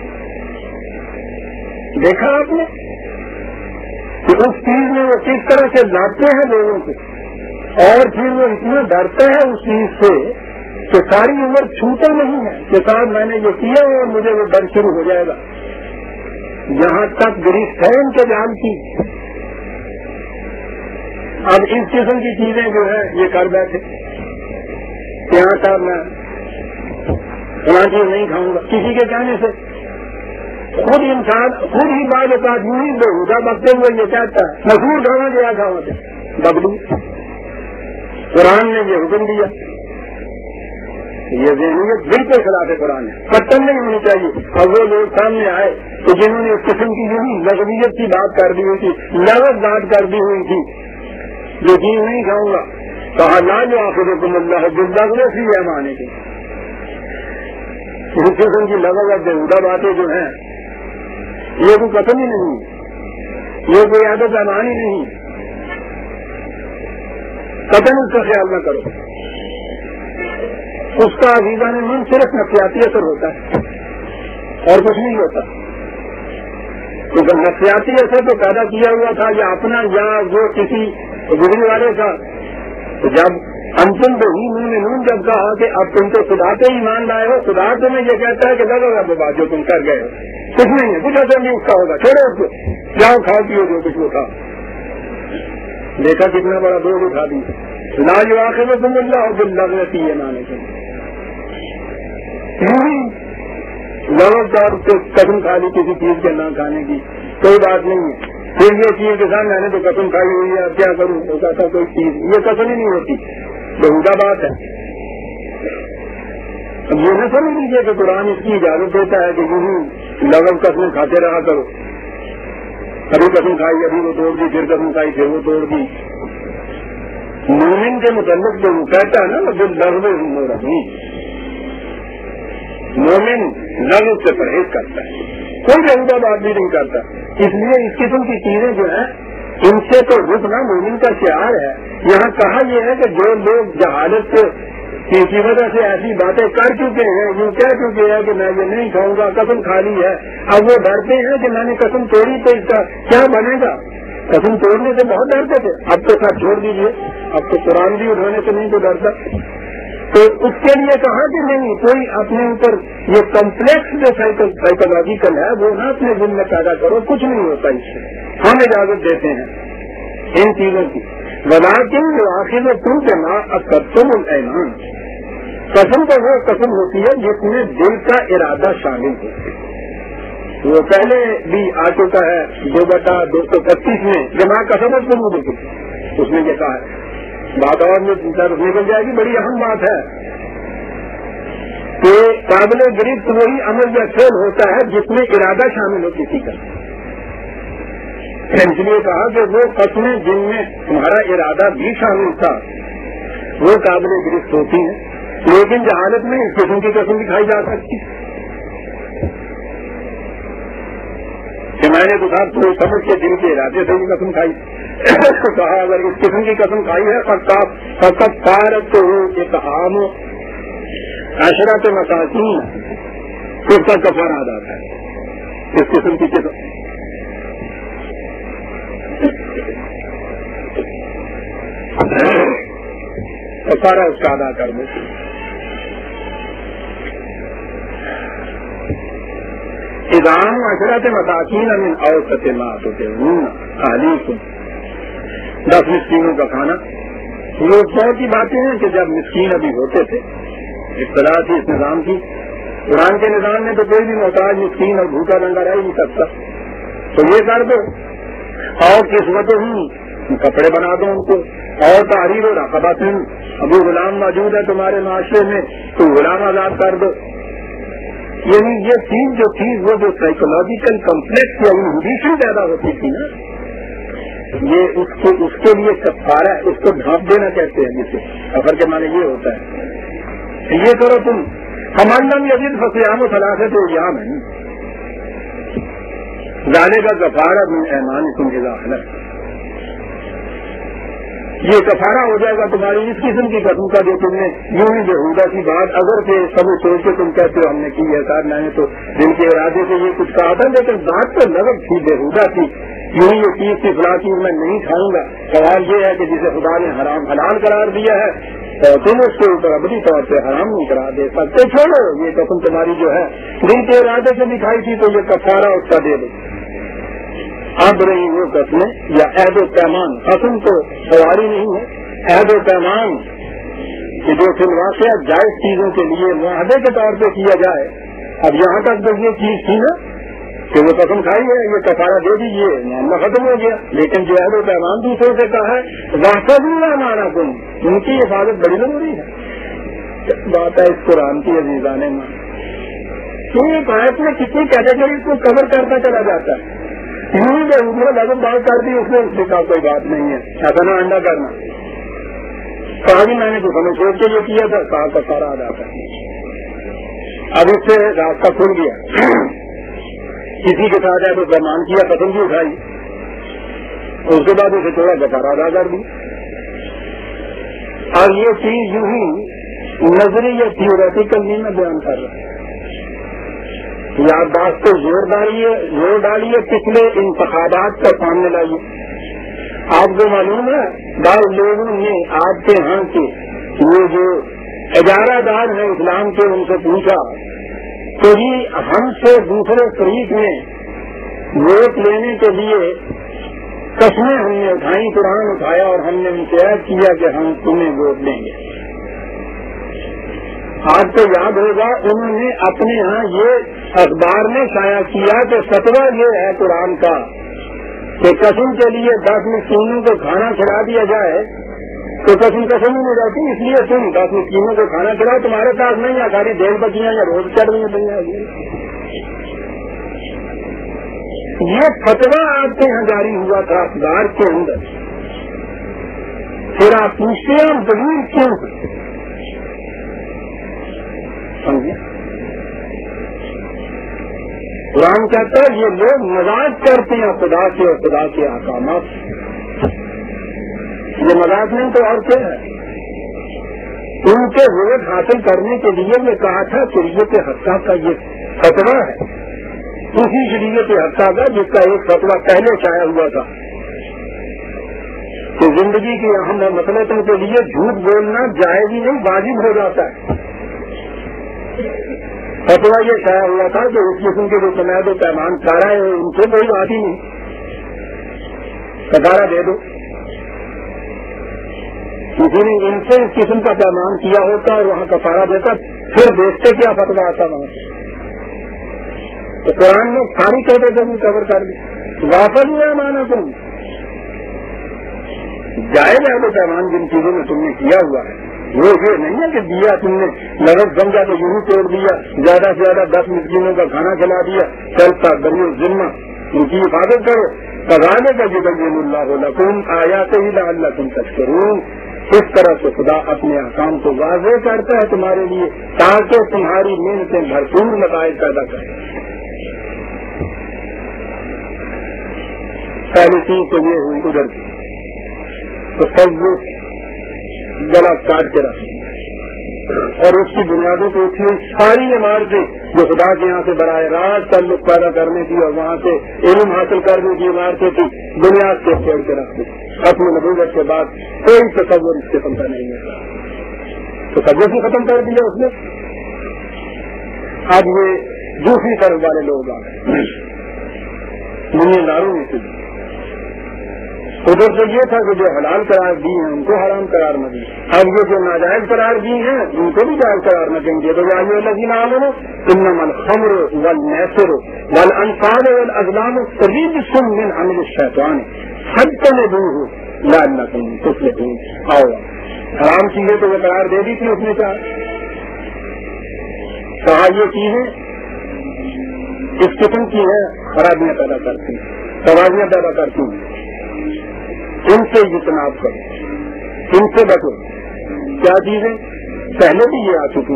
Speaker 1: دیکھا آپ نے کہ اس چیز میں وہ کس طرح سے لاتے ہیں لوگوں کو، اور پھر وہ اتنا ڈرتا ہے اس چیز سے کہ ساری عمر چھوٹا نہیں ہے کہ صاحب میں نے یہ کیا اور مجھے وہ ڈر شروع ہو جائے گا، یہاں تک گرفت ہے ان کے جان کی۔ اب اس قسم کی چیزیں جو ہے یہ کر بیٹھے کہ ہاں صاحب میں فلاں چیز نہیں کھاؤں گا، کسی کے کہنے سے خود انسان خود ہی بعض اوقات یوں ہی بےہودہ بکتے ہوئے یہ کہتا ہے مسور کھانا گیا تھا وہاں سے ببلو، قرآن نے یہ حکم دیا، یہ ذہنیت بالکل خلاف قرآن ہے، قطعاً نہیں ہونی چاہیے۔ اور وہ لوگ سامنے آئے تو جنہوں نے اس قسم کی یوں لغویت کی بات کر دی ہوئی تھی، لغت بات کر دی ہوئی تھی، جو چیز نہیں کھاؤں گا، کہا لا جو آخرکم اللہ باللغو فی ایمانکم، اس قسم کی لغت اور بےہودہ باتیں جو ہیں یہ کوئی قسم ہی نہیں، یہ کوئی عادت ایمان ہی نہیں، قطعاً اس کا خیال نہ کرو۔ اس کا عزیزان من صرف نفسیاتی اثر ہوتا ہے اور کچھ نہیں ہوتا، کیونکہ نفسیاتی اثر تو پیدا کیا ہوا تھا یا اپنا یا وہ کسی گزری والے کا۔ تو جب انتم تو ہی مومنون جب کہا کہ اب تم تو خدا پہ ایمان لائے ہو، خدا تمہیں یہ کہتا ہے کہ لگا وہ بات جو تم کر گئے ہو کچھ نہیں ہے، کچھ اثر نہیں اس کا ہوگا، چھوڑو اس کو، جاؤ کھاؤ پیو جو کچھ وہ تھا۔ دیکھا کتنا بڑا بوجھ اٹھا دی، لا یؤاخذکم اللہ باللغو فی ایمانکم، لغت دار کو قسم کھا لی کسی چیز کے نہ کھانے کی کوئی بات نہیں ہے، پھر یہ چیز کے ساتھ میں نے تو قسم کھائی ہوئی ہے اب کیا کروں، ہوتا تھا کوئی چیز، یہ قسم ہی نہیں ہوتی، بہودہ بات ہے۔ اب یہ نہ سمجھ لیجیے کہ قرآن اس کی اجازت دیتا ہے کہ یوں لغو قسمیں کھاتے رہا کرو، ابھی قسم کھائی ابھی وہ توڑ دی، پھر قسم کھائی پھر وہ توڑ دی۔ مومن کے متعلق جو وہ کہتا ہے نا وہ لغو ہو رہی، مومن لغو سے پرہیز کرتا ہے، کوئی بہودہ بات بھی نہیں کرتا۔ اس لیے اس قسم کی چیزیں جو ہیں ان سے تو رکنا مومن کا شعار ہے۔ یہاں کہا یہ ہے کہ جو لوگ جہالت کی وجہ سے ایسی باتیں کر چکے ہیں، یوں کہہ چکے ہیں کہ میں یہ نہیں کھاؤں گا، قسم کھا لی ہے، اب وہ ڈرتے ہیں کہ میں نے قسم توڑی تو اس کا کیا بنے گا۔ قسم توڑنے سے بہت ڈرتے تھے، اب تو سب چھوڑ دیجیے، اب تو قرآن بھی اٹھانے سے نہیں تو ڈرتا۔ تو اس کے لیے کہا کہ نہیں، کوئی اپنے اوپر یہ کمپلیکس جو سائیکولوجیکل ہے وہ نہ اپنے دل میں پیدا کرو، کچھ نہیں ہوتا اس سے، ہم اجازت دیتے ہیں ان چیزوں کی۔ ولیکن جو آخر میں تم کے ماں اکثر الایمان، قسم تو وہ قسم ہوتی ہے جس میں دل کا ارادہ شامل ہو۔ وہ پہلے بھی آ چکا ہے 2/225 میں جمع قسم اس میں یہ کہا ہے، بات اور میں نکل جائے گی، بڑی اہم بات ہے کہ قابل گرفت وہی عمل یا فعل ہوتا ہے جس میں ارادہ شامل ہو کسی کا۔ اس لیے کہا کہ وہ قسمیں جن میں تمہارا ارادہ بھی شامل تھا وہ قابل گرفت ہوتی ہیں، لیکن جہالت میں اس قسم کی قسم بھی کھائی جا سکتی کہ میں نے تو صاحب تو سمجھ کے دل کے ارادے سے بھی قسم کھائی۔ کہا اگر اس قسم کی قسم کھائی ہے فقط فارت تو اتحام عشرت مساکین، اس کا کفارہ ادا ہے اس قسم کی قسم۔ کفارہ اس کا ادا کر دو۔ ادام عشرت مساکین من اوسط ما تطعمون اہلیکم، 10 مسکینوں کا کھانا۔ یہ بہت ہی باتیں ہیں کہ جب مسکین ابھی ہوتے تھے، اطلاع تھی اس نظام کی، قرآن کے نظام میں تو کوئی بھی محتاج مسکین اور بھوکا ننگا رہ ہی نہیں سکتا، تو یہ کر دو اور قسمتوں ہی کپڑے بنا دو ان کو، اور تحریر و رقبۃ، ابھی غلام موجود ہے تمہارے معاشرے میں تو غلام آزاد کر دو۔ یعنی یہ چیز جو تھی وہ جو سائیکولوجیکل کمپلیکس یا انہیبیشن پیدا ہوتی تھی نا، یہ اس کے لیے کفارہ، اس کو ڈھانپ دینا کہتے ہیں، جسے کفر کے معنی یہ ہوتا ہے یہ کرو تم ہمارا یزید فصیام و ثلاثت ایام ہے ذالک کا کفارہ من ایمانکم اذا حلفتم، یہ کفارہ ہو جائے گا تمہاری اس قسم کی قسم کا جو تم نے یوں ہی بےہودہ کی بات اگر کہ سب سوچ کے تم کہتے ہو ہم نے کی ہے صاحب، میں نے تو دل کے ارادے سے یہ کچھ کہا تھا، لیکن بات تو لغو تھی، بےہودہ تھی، یوں ہی یہ چیز کی فلاں چیز میں نہیں کھاؤں گا۔ سوال یہ ہے کہ جسے خدا نے حرام حلال قرار دیا ہے تو تم اس کے اوپر ابدی طور پہ حرام نہیں قرار دے سکتے، چھوڑو یہ قسم تمہاری جو ہے دل کے ارادے سے دکھائی تھی تو یہ کفارہ اس کا دے دو۔ اب رہی وہ قسمیں یا عہد و پیمان، قسم تو سواری نہیں ہے، عہد و پیمان کہ جو فی الواقع جائز چیزوں کے لیے معاہدے کے طور پہ کیا جائے۔ اب یہاں تک تو یہ چیز تھی نا کہ وہ قسم کھائی ہے، یہ کفارہ دے دیجیے، معاملہ ختم ہو گیا، لیکن جو عہد و پیمان دوسروں سے کہا ہے واقع مانا تم، ان کی حفاظت بڑی ضروری ہے۔ بات ہے اس قرآن کی عزیزان مان، ایک آیت میں کتنی کیٹیگریز کو کور کرتا چلا جاتا ہے، لازم بات کر دی اس نے کہا کوئی بات نہیں ہے، ایسا نہ انڈا کرنا، کہا بھی میں نے تو سمجھ سوچ کے یہ کیا تھا، کہا کا سارا ادا کر۔ اب اس سے راستہ کھل گیا، کسی کے ساتھ ہے تو پیمان کیا، قسم بھی اٹھائی، اس کے بعد اسے تھوڑا کفارہ ادا کر دی۔ اور یہ چیز یوں ہی نظری یا تھیوریٹیکل نہیں میں بیان کر رہا، یادداشت کو زور ڈالیے، پچھلے انتخابات کا سامنے لائیے۔ آپ کو معلوم ہے بعض لوگوں نے آپ کے ہاں کے یہ جو اجارہ دار ہیں اسلام کے ان سے پوچھا کہ جی ہم سے دوسرے فریق میں ووٹ لینے کے لیے قسمیں ہم نے اٹھائی، قرآن اٹھایا اور ہم نے ان سے عہد کیا کہ ہم تمہیں ووٹ دیں گے۔ آپ کو یاد ہوگا انہوں نے اپنے ہاں یہ اخبار میں شائع کیا کہ فتویٰ یہ ہے قرآن کا کہ قسم کے لیے 10 مسکینوں کو کھانا کھلا دیا جائے تو قسم قسم میں رہتی، اس لیے تم 10 مسکینوں کو کھانا کھلاؤ، تمہارے پاس نہیں ہے، ساری دیر بچیاں یا روز چڑھ رہی ہیں. یہ فتویٰ آپ کے یہاں جاری ہوا تھا اخبار کے اندر. پھر آپ پوچھتے ہیں اور ضرور کیوں سمجھے؟ قرآن کہتا ہے یہ لوگ مذاق کرتے ہیں خدا کے اور خدا کے احکامات. یہ مذاق نہیں تو اور کیا ہے؟ ان کے ووٹ حاصل کرنے کے لیے یہ کہا تھا شریعت حقہ کا یہ فتویٰ ہے، اسی شریعت حقہ کا جس کا ایک فتویٰ پہلے شائع ہوا تھا کہ زندگی کی اہم مسئلوں کے لیے جھوٹ بولنا جائز ہی نہیں، واجب ہو جاتا ہے. فتویٰ یہ شائع ہوا تھا کہ اس قسم کے جو سماعت و پیمان کارا ہے ان سے کوئی بات ہی نہیں، کفارہ دے دو. کسی نے ان سے اس قسم کا پیمان کیا ہوتا اور وہاں کفارہ دیتا، پھر دیکھتے کیا فتویٰ آتا وہاں سے. تو قرآن نے ساری کہتے کور کر دی. واپس ہوا مانا تم جائز ہے تو پیمان جن چیزوں میں تم نے کیا ہوا ہے وہ یہ نہیں ہے کہ دیا تم نے لغت سمجھا تو یوں توڑ دیا، زیادہ سے زیادہ 10 مسکینوں کا کھانا کھلا دیا، چلتا بنی ذمہ ان کی حفاظت کرو. فضانے کا یبین اللہ لکم آیاتہ لعلکم تشکرون. اس طرح سے خدا اپنے احکام کو واضح کرتا ہے تمہارے لیے تاکہ تمہاری محنتیں بھرپور نتائج پیدا کریں. پہلی چیز تو یہ ہوئی ادھر کی تو سب گلا کاٹ کے رکھ اور اس کی بنیادوں کو اٹھی ساری عمارتیں جو خدا کے یہاں سے براہ راست تعلق پیدا کرنے کی اور وہاں سے علم حاصل کرنے کی عمارتیں تھی، بنیاد سے چھوڑ کے رکھ دی. اپنی نبوت کے بعد کوئی تصور اس قسم کا نہیں ہے، تصور سے ختم کر دیا اس نے. اب یہ دوسری طرف والے لوگ آ گئے دنیا داروں میں سے. ادھر سے یہ تھا کہ جو حلال قرار دی ہیں ان کو حرام قرار نہ دی، اب یہ جو ناجائز قرار دی ہیں ان کو بھی جائز قرار نہ دیں گے. تو الذین آمنوا انما الخمر والمیسر والانصاب والازلام رجس من عمل الشیطان فاجتنبوہ لعلکم تفلحون. آؤ حرام چیزیں تو وہ قرار دے دی تھی اس نے کہا یہ چیزیں اس قسم کی ہے، خرابیاں پیدا کرتی ہیں، توازیاں پیدا کرتی ہیں، ان سے اجتناب کرو، ان سے بچو. کیا چیزیں پہلے بھی یہ آ چکی،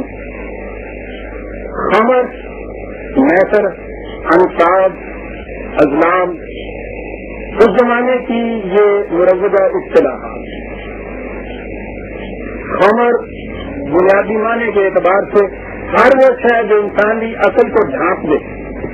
Speaker 1: خمر، میسر، انصاب، ازلام، اس زمانے کی یہ مروجہ اصطلاحات. خمر بنیادی معنی کے اعتبار سے ہر وہ ہے جو انسانی عقل کو ڈھانپ دے.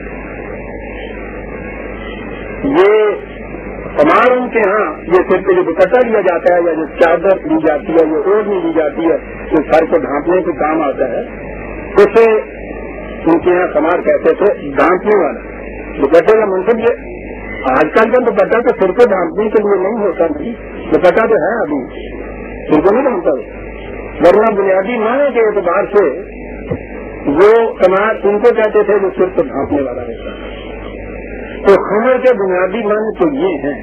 Speaker 1: یہ ہمارے ان کے ہاں یہ صرف جو دوپٹہ لیا جاتا ہے یا جو چادر لی جاتی ہے یا اوڑھنی لی جاتی ہے جو سر کو ڈھانپنے کے کام آتا ہے اسے ان کے یہاں خمار کہتے تھے، ڈھانپنے والا. دوپٹے کا منصب یہ آج کل کا دوپٹہ تو سر کو ڈھانپنے کے لیے نہیں ہوتا، دوپٹہ تو ہے ابھی سر کو نہیں ڈھانپتا، ورنہ بنیادی معنی کے اعتبار سے وہ خمار ان کو کہتے تھے جو سر کو ڈھانپنے والا رہتا ہے. تو خمر کے بنیادی معنی تو یہ ہیں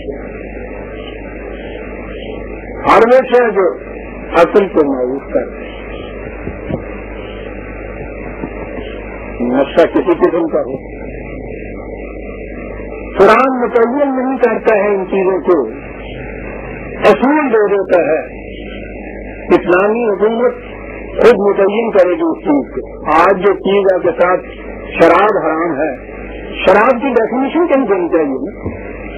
Speaker 1: ہر وہ ہے جو عقل کو معروف کر نقشہ کسی قسم کا ہو. قرآن متعین نہیں کرتا ہے ان چیزوں کو، اصول دے دیتا ہے. اسلامی حکومت خود متعین کرے گی اس چیز کو. آج جو چیز آپ کے ساتھ شراب حرام ہے، شراب کی ڈیفینیشن کہیں دینی چاہیے نا.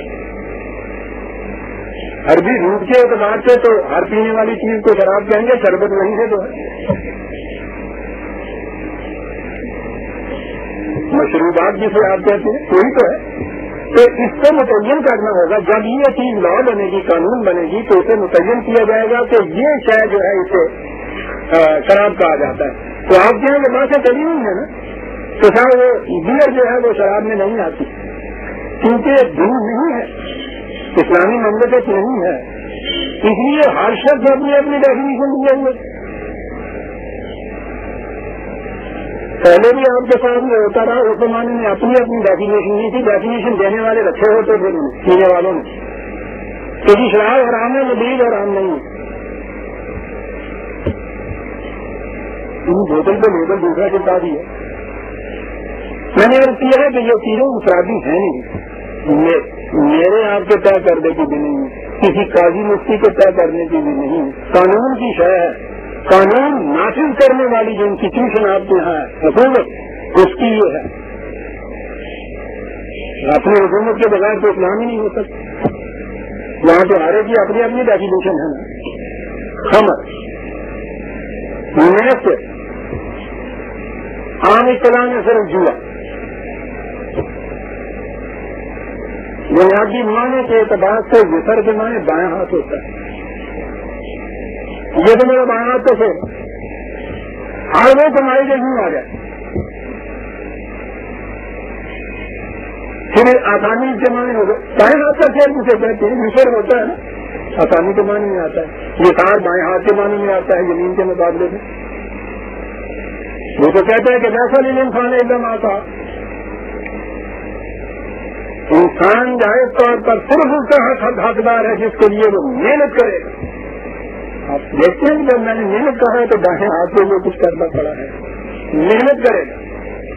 Speaker 1: عربی روٹ کے اعتبار سے تو ہر پینے والی چیز کو شراب کہیں گے، شربت وہیں سے تو ہے. مشروبات جسے آپ کہتے ہیں وہی تو ہے. تو اس کو متعین کرنا ہوگا. جب یہ چیز لا بنے گی، قانون بنے گی، تو اسے متعین کیا جائے گا کہ یہ شے جو ہے اسے شراب کہا جاتا ہے. تو آپ کے یہاں یہ باتیں کبھی نہیں ہے نا، تو صاحب وہ بیئر جو ہے وہ شراب میں نہیں آتی کیونکہ دور نہیں ہے، اسلامی مملکت نہیں ہے، اس لیے ہر شخص اپنی اپنی ڈیفینیشن دیے ہوئے. پہلے بھی آپ کے ساتھ میں ہوتا رہا، اس زمانے میں اپنی اپنی ڈیفینیشن نہیں تھی، ڈیفینیشن دینے والے رکھے ہوتے تھے پینے والوں نے کہ جی شراب حرام ہے، مزید حرام نہیں ہے. بوتل پہ لیبل دوسرا چپکا دی ہے. میں نے عرض کیا ہے کہ یہ چیزیں انفرادی ہیں نہیں, میرے آپ کے طے کرنے کی بھی نہیں, کسی قاضی مفتی کے طے کرنے کی بھی نہیں, قانون کی شے ہے. قانون نافذ کرنے والی جو انسٹیٹیوشن آپ کے یہاں ہے حکومت, اس کی یہ ہے. اپنی حکومت کے بغیر تو اسلام ہی نہیں ہو سکتا. وہاں تو ہر ایک کی اپنی اپنی ڈیفینیشن ہے نا. خمر نیچر عام اصطلاح میں صرف جوا, بنیادی معنی کے اعتبار سے وسر کے معنی بائیں ہاتھ ہوتا ہے. یہ تو میرا بائیں ہاتھ تو سے ہر وہ کمائی کے یوں آ جائے. پھر آسانی کے معنی ہوگا بائیں ہاتھ کا شیر مجھے کہتے ہیں وسر ہوتا ہے نا, آسانی کے معنی میں آتا ہے. یہ کار بائیں ہاتھ کے معنی میں آتا ہے زمین کے مقابلے میں. وہ تو کہتے ہیں کہ جیسا نہیں انسان ایک دم آتا. انسان جائز طور پر صرف اس کا حقدار ہے جس کے لیے وہ محنت کرے گا. آپ دیکھتے ہیں جب میں نے محنت کہا ہے تو دائیں ہاتھ سے وہ کچھ کرنا پڑا ہے, محنت کرے گا.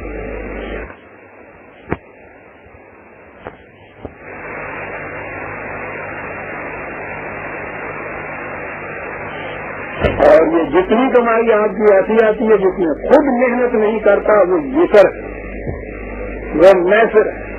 Speaker 1: اور یہ جتنی کمائی آپ کی ایسی آتی ہے جس میں خود محنت نہیں کرتا وہ یسر ہے, وہ میسر ہے.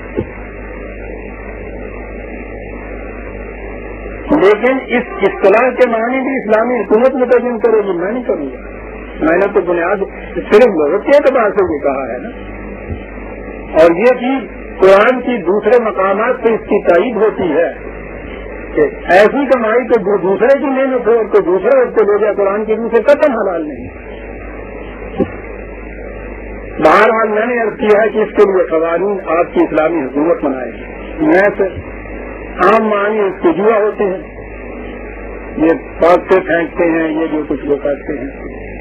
Speaker 1: لیکن اس اصطلاح کے معنی بھی اسلامی حکومت مترجم کرے گی, میں نہیں کروں گا. میں نے تو بنیاد صرف لغت کے اعتبار سے یہ کہا ہے نا. اور یہ چیز قرآن کی دوسرے مقامات سے اس کی تائید ہوتی ہے کہ ایسی کمائی تو دوسرے کی محنت ہو اور کوئی دوسرا اس کو لے جائے, قرآن کی روح سے قطعاً حلال نہیں. بہرحال میں نے عرض کیا ہے کہ اس کے لیے قوانین آپ کی اسلامی حکومت بنائے گی. میں سے عام معنی اس کے جوا ہوتے ہیں, یہ پاک سے پھینکتے ہیں, یہ جو کچھ وہ کرتے ہیں.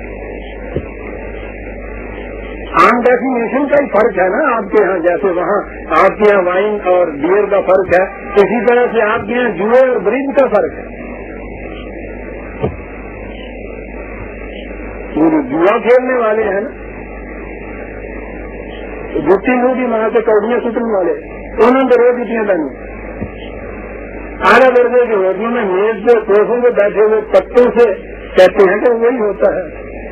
Speaker 1: عام ڈیفینیشن کا ہی فرق ہے نا آپ کے یہاں. جیسے وہاں آپ کے یہاں وائن اور بیئر کا فرق ہے, اسی طرح سے آپ کے یہاں جوئے اور برج کا فرق ہے. وہ جو جوا کھیلنے والے ہیں نا, جھٹی منہ کی ماں سے کوڑیاں سٹنے والے, انہوں نے روز جتیاں بنی. اعلیٰ درجے کے ہوٹلوں میں میز پہ کوسوں پہ بیٹھے ہوئے پتوں سے کہتے ہیں کہ وہی ہوتا ہے.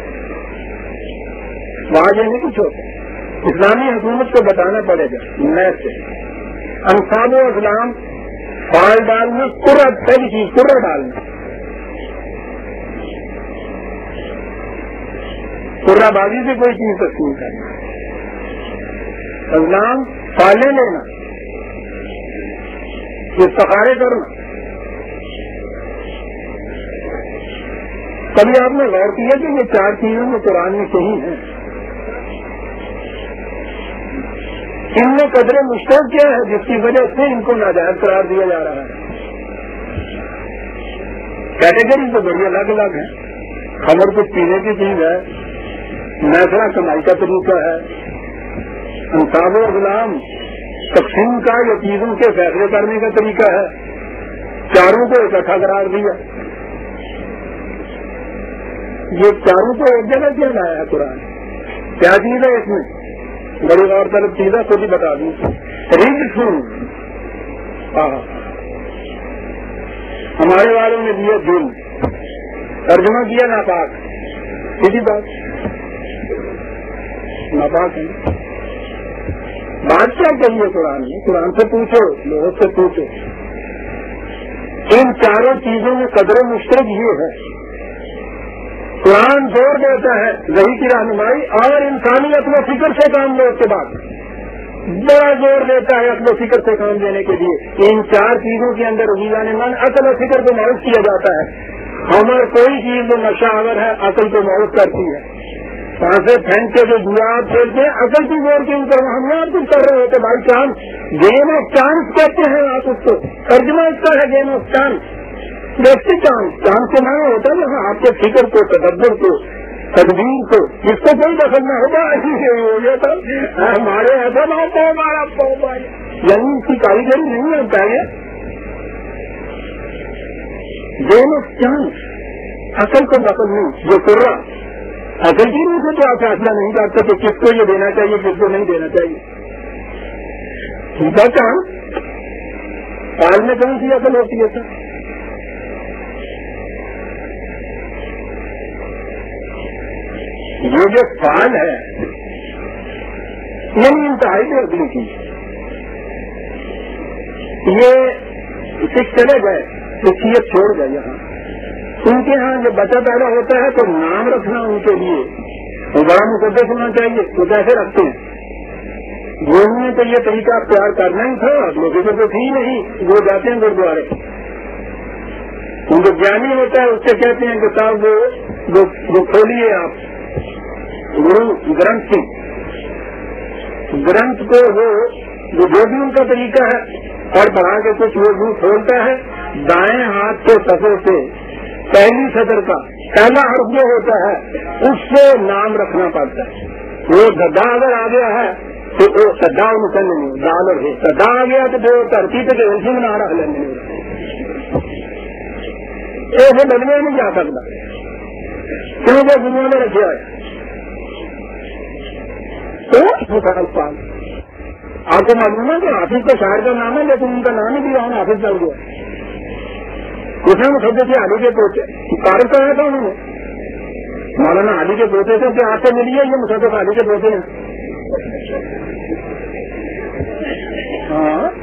Speaker 1: وہاں یہ نہیں کچھ ہوتا. اسلامی حکومت کو بتانا پڑے گا. میں سے انصاب و اسلام فال ڈالنا, قرہ پہلی چیز قرہ ڈالنا, قرہ بازی سے کوئی چیز تقسیم کرنا. اسلام فالے لینا, استخارے کرنا. کبھی آپ نے غور کیا کہ یہ چار چیزوں میں قرآن میں صحیح ہیں. ان میں قدر مشترک کیا ہے جس کی وجہ سے ان کو ناجائز قرار دیا جا رہا ہے؟ کیٹیگری تو بڑی الگ الگ ہے. خمر کچھ پینے کی چیز ہے, میسرا کمائی کا طریقہ ہے, انصاب و غلام تقسیم کا یا چیزوں کے فیصلے کرنے کا طریقہ ہے. چاروں کو اکٹھا قرار دیا. یہ چاروں کو ایک جگہ کیا لایا ہے قرآن؟ کیا چیز ہے اس میں؟ بڑی غور طلب چیز ہے, خود ہی بتا دوں. ہمارے والوں نے دیا دل, ترجمہ کیا ناپاک. سیدھی بات, ناپاک ہے. بات کیا کہیے قرآن نے؟ قرآن سے پوچھو, لوگوں سے پوچھو. ان چاروں چیزوں میں قدر مشترک یہ ہے. قرآن زور دیتا ہے وحی کی رہنمائی اور انسانی عقل و فکر سے کام لو. اس کے بعد بڑا زور دیتا ہے عقل و فکر سے کام لینے کے لیے. ان چار چیزوں کے اندر رجحان من عقل و فکر کو معروف کیا جاتا ہے. ہمارا کوئی چیز جو نشہ آور ہے عقل کو معروف کرتی ہے. سانسیں پھینک کے جو جوا آپ کھیلتے ہیں عقل کی زور کے اوپر, ہم یہاں کچھ کر رہے ہوتے by chance. Game of chance کہتے ہیں آپ اس کو, ترجمہ اس کا ہے گیم آف چانس. دیکھتے چانس کے معنی ہوتا ہے جہاں آپ کے فکر کو, تدبر کو, تدبیر کو, جس کو کوئی دخل نہ ہوگا ایسی ہو گیا تھا ہمارے ایسا نہ ہوتا ہمارا پاؤ, یعنی اس کی کاریگری نہیں ہوتا ہے. گیم آف چانس عقل کو دخل نہیں. جو قرہ اصل کی روح سے تو آپ فیصلہ نہیں کرتے کہ کس کو یہ دینا چاہیے کس کو نہیں دینا چاہیے. سیدھا کام فال میں کون سی اصل ہوتی ہے سر؟ یہ جو فال ہے یہ انتہائی بے عقلی کی. یہ سکھ چلے گئے شخصیت چھوڑ گئے. یہاں ان کے ہاں جو بچہ پیدا ہوتا ہے تو نام رکھنا ان کے لیے وہ بڑا مقدس ہونا چاہیے. تو کیسے رکھتے ہیں؟ انہوں نے تو یہ طریقہ اختیار کرنا ہی تھا. لوگوں تو تھی نہیں. وہ جاتے ہیں گردوارے ان کو جانی ہوتا ہے اس سے کہتے ہیں کہ صاحب وہ کھولیے آپ گرو گرنتھ سنگھ گرنتھ کو وہ جو بھی ان کا طریقہ ہے اور بڑھا کے کچھ وہ بھی کھولتا ہے. دائیں ہاتھ کے صفحے سے پہلی سطر کا پہلا حرف جو ہوتا ہے اس سے نام رکھنا پڑتا ہے. وہ ددا اگر آ گیا ہے تو وہ سدا نکل نہیں ڈالر ہے. سدا آ گیا تو وہ ترتیب کے اسی میں نہ رکھ لیں گے. ایسے بدلے نہیں جا سکتا کیونکہ دنیا میں رکھا ہے. تو آپ کو معلوم ہے کہ حافظ کا شاعر کا نام ہے لیکن ان کا نام ہی بھی وہاں حافظ چل گیا. اس میں مصدق سے علی کے پوتے تعارف کرایا تھا انہوں نے. مولانا علی کے پوتے سے کہ آپ سے ملی ہے یہ مصدق علی کے پوتے ہیں. ہاں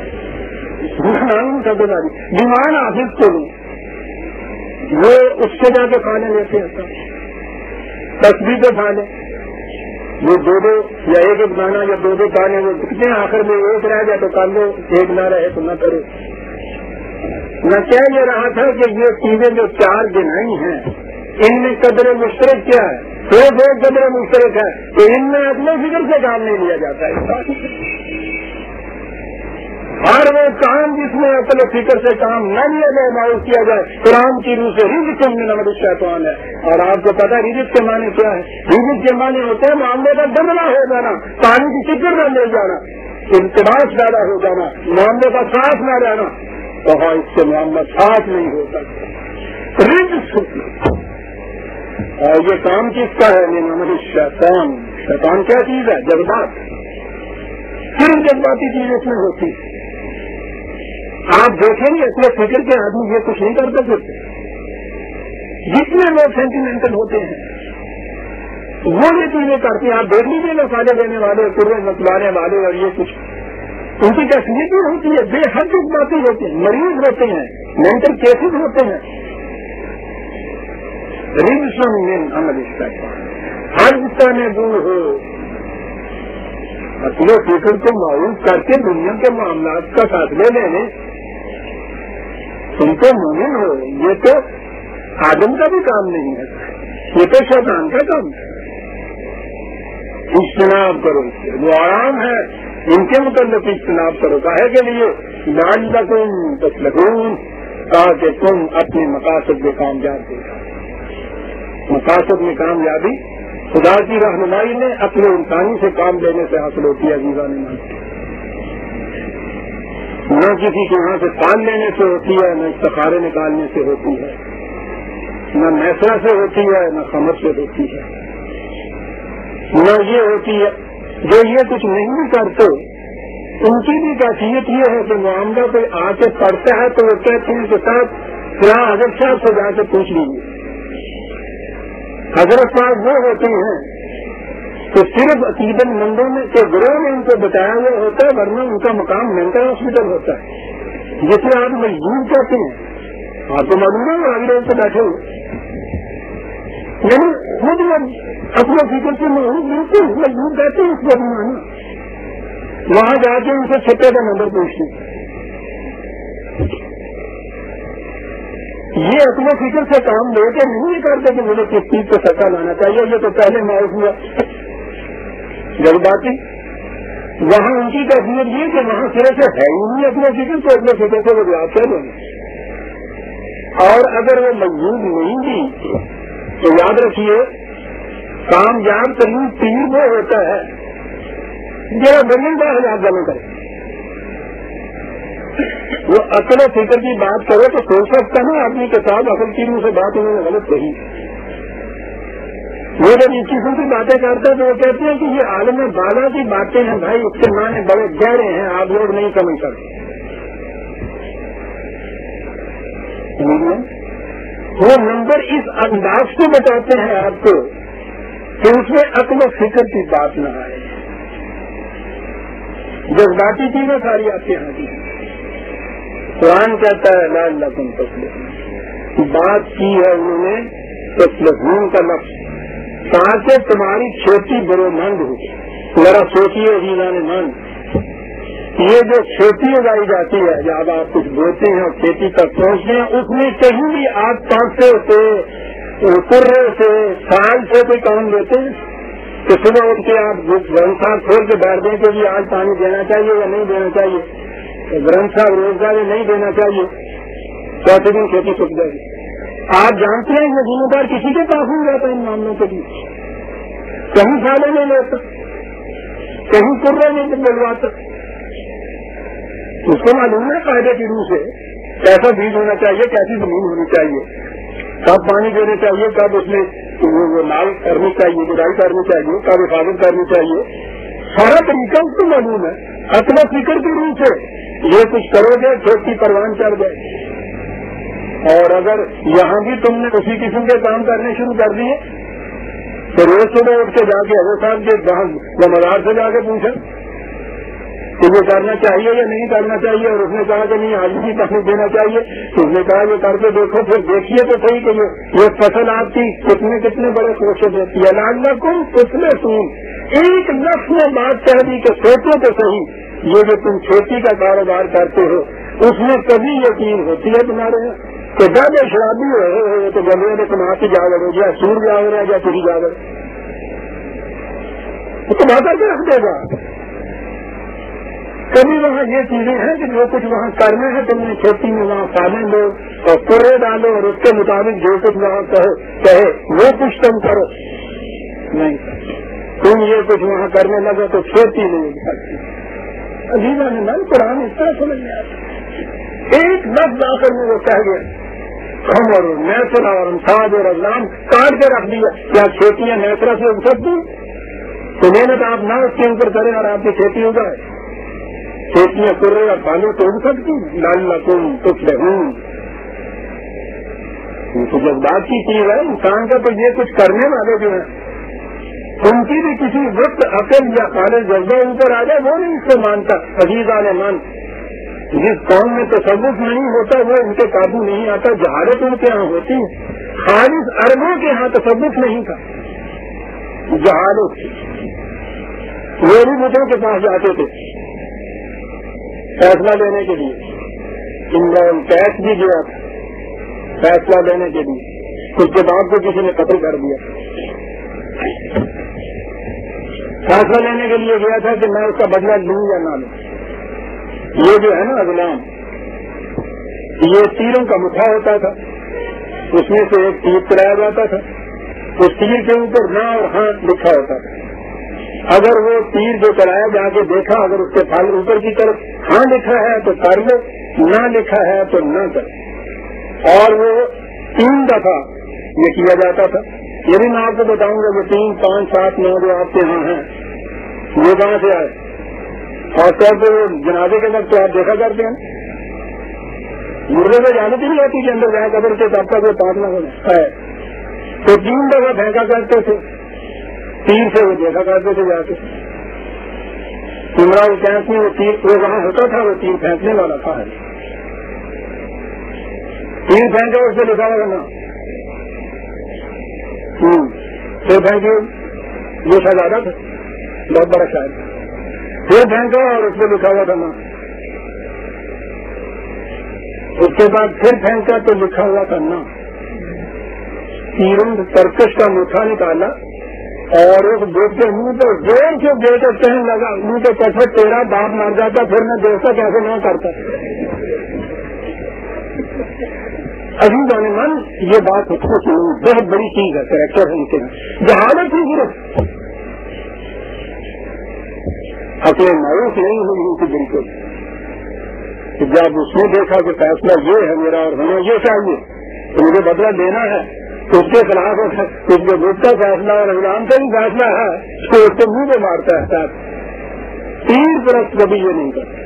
Speaker 1: مصدق علی دیوان حافظ کو لوں وہ اس سے جا کے کھانے لیتے ہیں. تصویر پہ کھا لیں وہ دو یا ایک گانا یا دو گانے وہ کتنے آخر میں ایک رہ جائے تو کر لو ایک نہ رہے تو نہ کرو. میں کہہ یہ رہا تھا کہ یہ چیزیں جو چار گنائی ہیں ان میں قدر مشترک کیا ہے؟ صرف ایک قدر مشترک ہے کہ ان میں اپنے فکر سے کام نہیں لیا جاتا ہے. ہر وہ کام جس میں اپنے فکر سے کام نہ لیا جائے معروف کیا جائے قرآن کی روح سے رزق میں نمبر شیطان ہے. اور آپ کو پتا رزق کے معنی کیا ہے؟ رزق کے معنی ہوتے ہیں معاملے کا بدلا ہو جانا پانی کی فکر نہ لے جانا التباس پیدا ہو جانا معاملے کا ساتھ نہ رہنا. تو ہاں اس سے معاملہ ساتھ نہیں ہو سکتا رزق. اور یہ کام کس کا ہے؟ نمبر شیطان. شیطان کیا چیز ہے؟ جذبات. صرف جذباتی چیز اس میں ہوتی ہے. آپ دیکھیں گے اپنے فکر کے آدمی یہ کچھ نہیں کرتے پھرتے. جتنے لوگ سینٹیمنٹل ہوتے ہیں وہ یہ چیزیں کرتے ہیں. آپ دیکھ لیجیے مسالے دینے والے قربے متلانے والے اور یہ کچھ ان کی کیفیت بھی ہوتی ہے. بے حد جذباتی ہوتے ہیں. مریض ہوتے ہیں. مینٹل کیسز ہوتے ہیں. رزق من عمل الشیطان. ہر حصہ میں دور ہو اپنے فکر کو معروف کر کے دنیا کے معاملات کا فیصلے لینے. تم تو مومن ہو. یہ تو آدم کا بھی کام نہیں ہے. یہ تو شیطان کا کام ہے. اجتناب کرو اس سے. وہ آرام ہے ان کے متعلق اجتناب کرو. کاہے کے لیے؟ لعلکم تفلحون تاکہ تم اپنے مقاصد میں کامیاب ہو. مقاصد میں کامیابی خدا کی رہنمائی میں اپنے انسانی سے کام لینے سے حاصل ہوتی ہے. عزیزان ایمان نہ کسی کے یہاں سے پال لینے سے ہوتی ہے نہ استخارے نکالنے سے ہوتی ہے نہ میسرا سے ہوتی ہے نہ خمر سے ہوتی ہے نہ یہ ہوتی ہے. جو یہ کچھ نہیں کرتے ان کی بھی کیفیت یہ ہے کہ معاملہ کوئی آ کے پڑتا ہے تو وہ کہتے ہیں کہ صاحب فلاں حضرت صاحب سے جا کے پوچھ لیجیے. حضرت صاحب وہ ہوتے ہیں تو صرف عقیدت مندوں میں کے گروہ میں ان کو بتایا ہوا ہوتا ہے ورنہ ان کا مقام مینٹل ہاسپٹل ہوتا ہے جسے آپ مجبور کہتے ہیں. آپ کو معلوم ہے آگے لوگ سے بیٹھے ہوئے یعنی خود اپنے فکر سے بالکل مجبور کہتے ہیں. اس کو اپنا وہاں جا کے ان سے چھٹے کا نمبر پوچھتے ہیں. یہ اپنے فکر سے کام لے کے نہیں کرتے کہ مجھے کس چیز کو سکا لانا چاہیے. یہ تو پہلے معاف ہوا جذباتی. وہاں ان کی کیفیت یہ کہ وہاں سرے سے ہے ہی نہیں اپنے فکر کو. اپنے فکر سے وہ جواب کر دیں گے. اور اگر وہ مجبور نہیں بھی تو یاد رکھیے کامیاب ترین تیر وہ ہوتا ہے جہاں بندے کا حجاب جمع کرے. وہ عقل و فکر کی بات کرے تو سوچ سکتا ہے آدمی کے ساتھ عقل کی روح سے بات انہوں نے غلط کہی. وہ جب اس قسم کی باتیں کرتے ہیں تو وہ کہتے ہیں کہ یہ عالم بالا کی باتیں ہیں بھائی، اس کے معنی بڑے گہرے ہیں، آپ لوگ نہیں سمجھ سکتے۔ وہ نمبر اس انداز سے بتاتے ہیں آپ کو کہ اس میں عقل و فکر کی بات نہ آئے، جذباتی چیزیں ساری آپ کے یہاں کی۔ قرآن کہتا ہے لا لکم تفلحون، بات کی ہے انہوں نے تفلحون کا لفظ تاکہ تمہاری کھیتی برومند ہو۔ ذرا سوچیے عزیزان من، یہ جو کھیتی اگائی جاتی ہے، جب آپ کچھ بوتے ہیں اور کھیتی تک پہنچتے ہیں، اس میں کہیں بھی آپ پانچے سے کرے سے سال سے کوئی کام دیتے ہیں کہ صبح اٹھ کے آپ گرنتھ صاحب کھول کے بیٹھ دیں کہ جی آج پانی دینا چاہیے یا نہیں دینا چاہیے، گرنتھ صاحب روزگار نہیں دینا چاہیے، چوتھے دن کھیتی سوکھ جائے گی۔ آپ جانتے ہیں یہ ذمہ دار کسی کے پاس نہیں جاتا ان معاملوں کے لیے، کہیں سالے نہیں لیتا، کہیں کرے نہیں بلواتا۔ اس کو معلوم ہے قاعدے کی روح سے کیسا بیج ہونا چاہیے، کیسی زمین ہونی چاہیے، کب پانی دینا چاہیے، کب اس میں وہ نال کرنی چاہیے، گڈائی کرنی چاہیے، کب حفاظت کرنی چاہیے، سارا طریقہ اس کو معلوم ہے۔ عقل و فکر کی روح سے یہ کچھ کرو گے کھیتی پروان چڑھ گئے۔ اور اگر یہاں بھی تم نے اسی قسم کے کام کرنے شروع کر دیے تو روز صبح اٹھ کے جا کے حضرت صاحب کے مزار سے جا کے پوچھا کہ یہ کرنا چاہیے یا نہیں کرنا چاہیے، اور اس نے کہا کہ نہیں آج بھی پانی دینا چاہیے، تو اس نے کہا یہ کر کے دیکھو، پھر دیکھیے تو صحیح کہ یہ فصل آپ کی کتنے بڑے کوشش ہوتی ہے۔ لعلکم تفلحون، ایک لفظ میں بات کہہ دی کہ سوچو تو صحیح، یہ جو تم کھیتی کا کاروبار کرتے ہو اس میں کبھی یقین ہوتی ہے تمہارے کہ جب شرابی ہو تو گلے میں تمہارا کی جاگر ہو گیا، سور جاگر ہے یا کسی جاگر، تو تم کر کے رکھ دے گا۔ کبھی وہاں یہ چیزیں ہیں کہ جو کچھ وہاں کرنا ہے تم نے کھیتی میں وہاں پالیں لو اور پورے ڈالو اور اس کے مطابق جو کچھ وہاں کہے وہ کچھ تم کرو، نہیں تم یہ کچھ وہاں کرنے لگو تو کھیتی نہیں کرتی۔ عزیزاں نے من قرآن اس طرح سمجھ میں آتا، ایک لفظ آخر میں وہ کہہ گیا اور نیسرا اور امساد اور اضلام کاٹ کے رکھ دیا۔ کیا کھیتیاں نیسرا سے اگ سکتی؟ تو محنت آپ نہ اس کے اوپر کریں اور آپ کی کھیتی اگائے، کھیتیاں کرے اور پانی تو اگ سکتی؟ لعلکم تفلحون، تو جذبات کی چیز ہے انسان کا، تو یہ کچھ کرنے والے جو ہیں ان کی بھی کسی وقت عقل یا خالص جذبہ اوپر آ جائے وہ نہیں اس کو مانتا۔ عزیزان من، جس قوم میں تصوف نہیں ہوتا وہ ان کے قابو نہیں آتا، جہالت ان کے ہاں ہوتی ہے۔ خالص عربوں کے ہاں تصوف نہیں تھا، جہالت، وہ بھی بتوں کے پاس جاتے تھے فیصلہ لینے کے لیے، عمران قیس بھی گیا تھا فیصلہ لینے کے لیے، اس کے بعد کو کسی نے قتل کر دیا، فیصلہ لینے کے لیے گیا تھا کہ میں اس کا بدلہ لوں یا نہ لوں۔ یہ جو ہے نا اضلام، یہ تیروں کا مٹھا ہوتا تھا، اس میں سے ایک تیر چلایا جاتا تھا، اس تیر کے اوپر نہ اور ہاں لکھا ہوتا تھا۔ اگر وہ تیر جو چلایا جا کے دیکھا، اگر اس کے پھل اوپر کی طرف ہاں لکھا ہے تو کر لو، نہ لکھا ہے تو نہ کر، اور وہ 3 دفعہ یہ کیا جاتا تھا۔ یہ بھی میں آپ کو بتاؤں گا کہ 3، 5، 7، 9 جو آپ کے یہاں ہیں یہ کہاں سے آئے، خاص طور پہ وہ جنازے کے وقت تو آپ دیکھا کرتے ہیں مردے میں جانتی نہیں ہوتی کہ اندر جائے قبر کے تب تک وہ پاٹنا ہے، تو 3 دفعہ پھینکا کرتے تھے، تیر سے وہ دیکھا کرتے تھے جا کے عمرہ کیس میں وہ تیر وہ وہاں ہوتا تھا، وہ تیر پھینکنے والا تھا، تیر پھینکا اس سے لکھا ہوا نا پھر پھینکے، وہ شہزادہ تھا بہت بڑا شاعر، پھر پھینکا اور اس پہ لکھا ہوا تھا نا، اس کے بعد پھر پھینکا تو لکھا ہوا تھا نا، تیروں ترکش کا مٹھا نکالا اور اس بوٹ کے منہ پہ زور سے دے کر کہنے لگا، منہ پہ کیسے تیرا باپ مر جاتا پھر میں دیکھتا کیسے نہ کرتا۔ عزیزان من، یہ بات اس کو سنوں، بہت بڑی چیز ہے، کریکٹر ہے ان کے جہالت ہی صرف اپنے معروف نہیں ہوئی ان کی بالکل، جب اس نے دیکھا کہ فیصلہ یہ ہے میرا اور ہونا یہ چاہیے تو مجھے بدلہ دینا ہے، اس کے خلاف اس کے بھوک کا فیصلہ اور غلام کا بھی فیصلہ ہے تو اس کے منہ پہ مارتا ہے. تیر پرست کبھی یہ نہیں کرتا.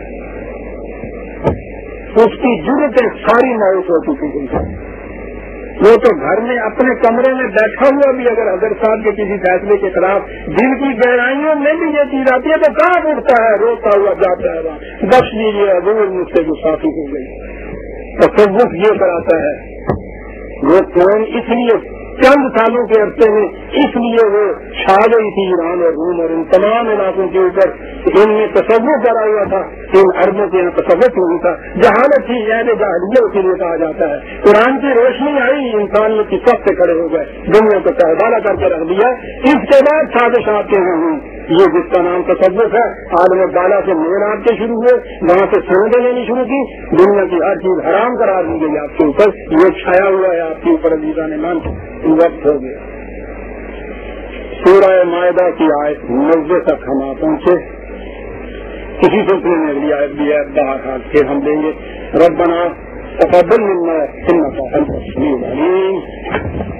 Speaker 1: اس کی ضرورتیں ساری مایوس ہو چکی تھی. وہ تو گھر میں اپنے کمرے میں بیٹھا ہوا بھی اگر حضرت صاحب کے کسی فیصلے کے خلاف دل کی گہرائیوں میں بھی یہ چیز آتی ہے تو کہاں اٹھتا ہے, روتا ہوا جاتا ہے وہاں, بخش لیجیے حضور مجھ سے گستاخی ہو گئی. تصوف یہ کراتا ہے. وہ قوم اس لیے چند سالوں کے عرصے میں اس لیے وہ چھا گئی تھی ایران اور روم اور ان تمام علاقوں کے اوپر. ان میں تصوف کرا ہوا تھا, ان عربوں کے یہاں تصوف نہیں تھا, جہالت تھی, یاد جاہلیت اسی لیے کہا جاتا ہے. قرآن کی روشنی آئی, انسانیت کی سب سے کھڑے ہو گئے, دنیا کو چہبالا کر کے رکھ دیا. اس کے بعد سازش آتے ہیں یہ جس کا نام تصوف ہے. عالم بالا سے مور آپ کے شروع ہوئے, وہاں سے سنتیں لینی شروع کی, دنیا کی ہر چیز حرام قرار دی گئی آپ کے اوپر. یہ چھایا ہوا ہے آپ کے اوپر عزیزان مان, وقت ہو گیا. سورہ مائدہ کی آیت 90 تک ہم پہنچے. کسی سلسلے میں اگلی آیت بھی ہے, بہرحال پھر ہم دیں گے. ربنا تقبل منا انک انت السمیع العلیم.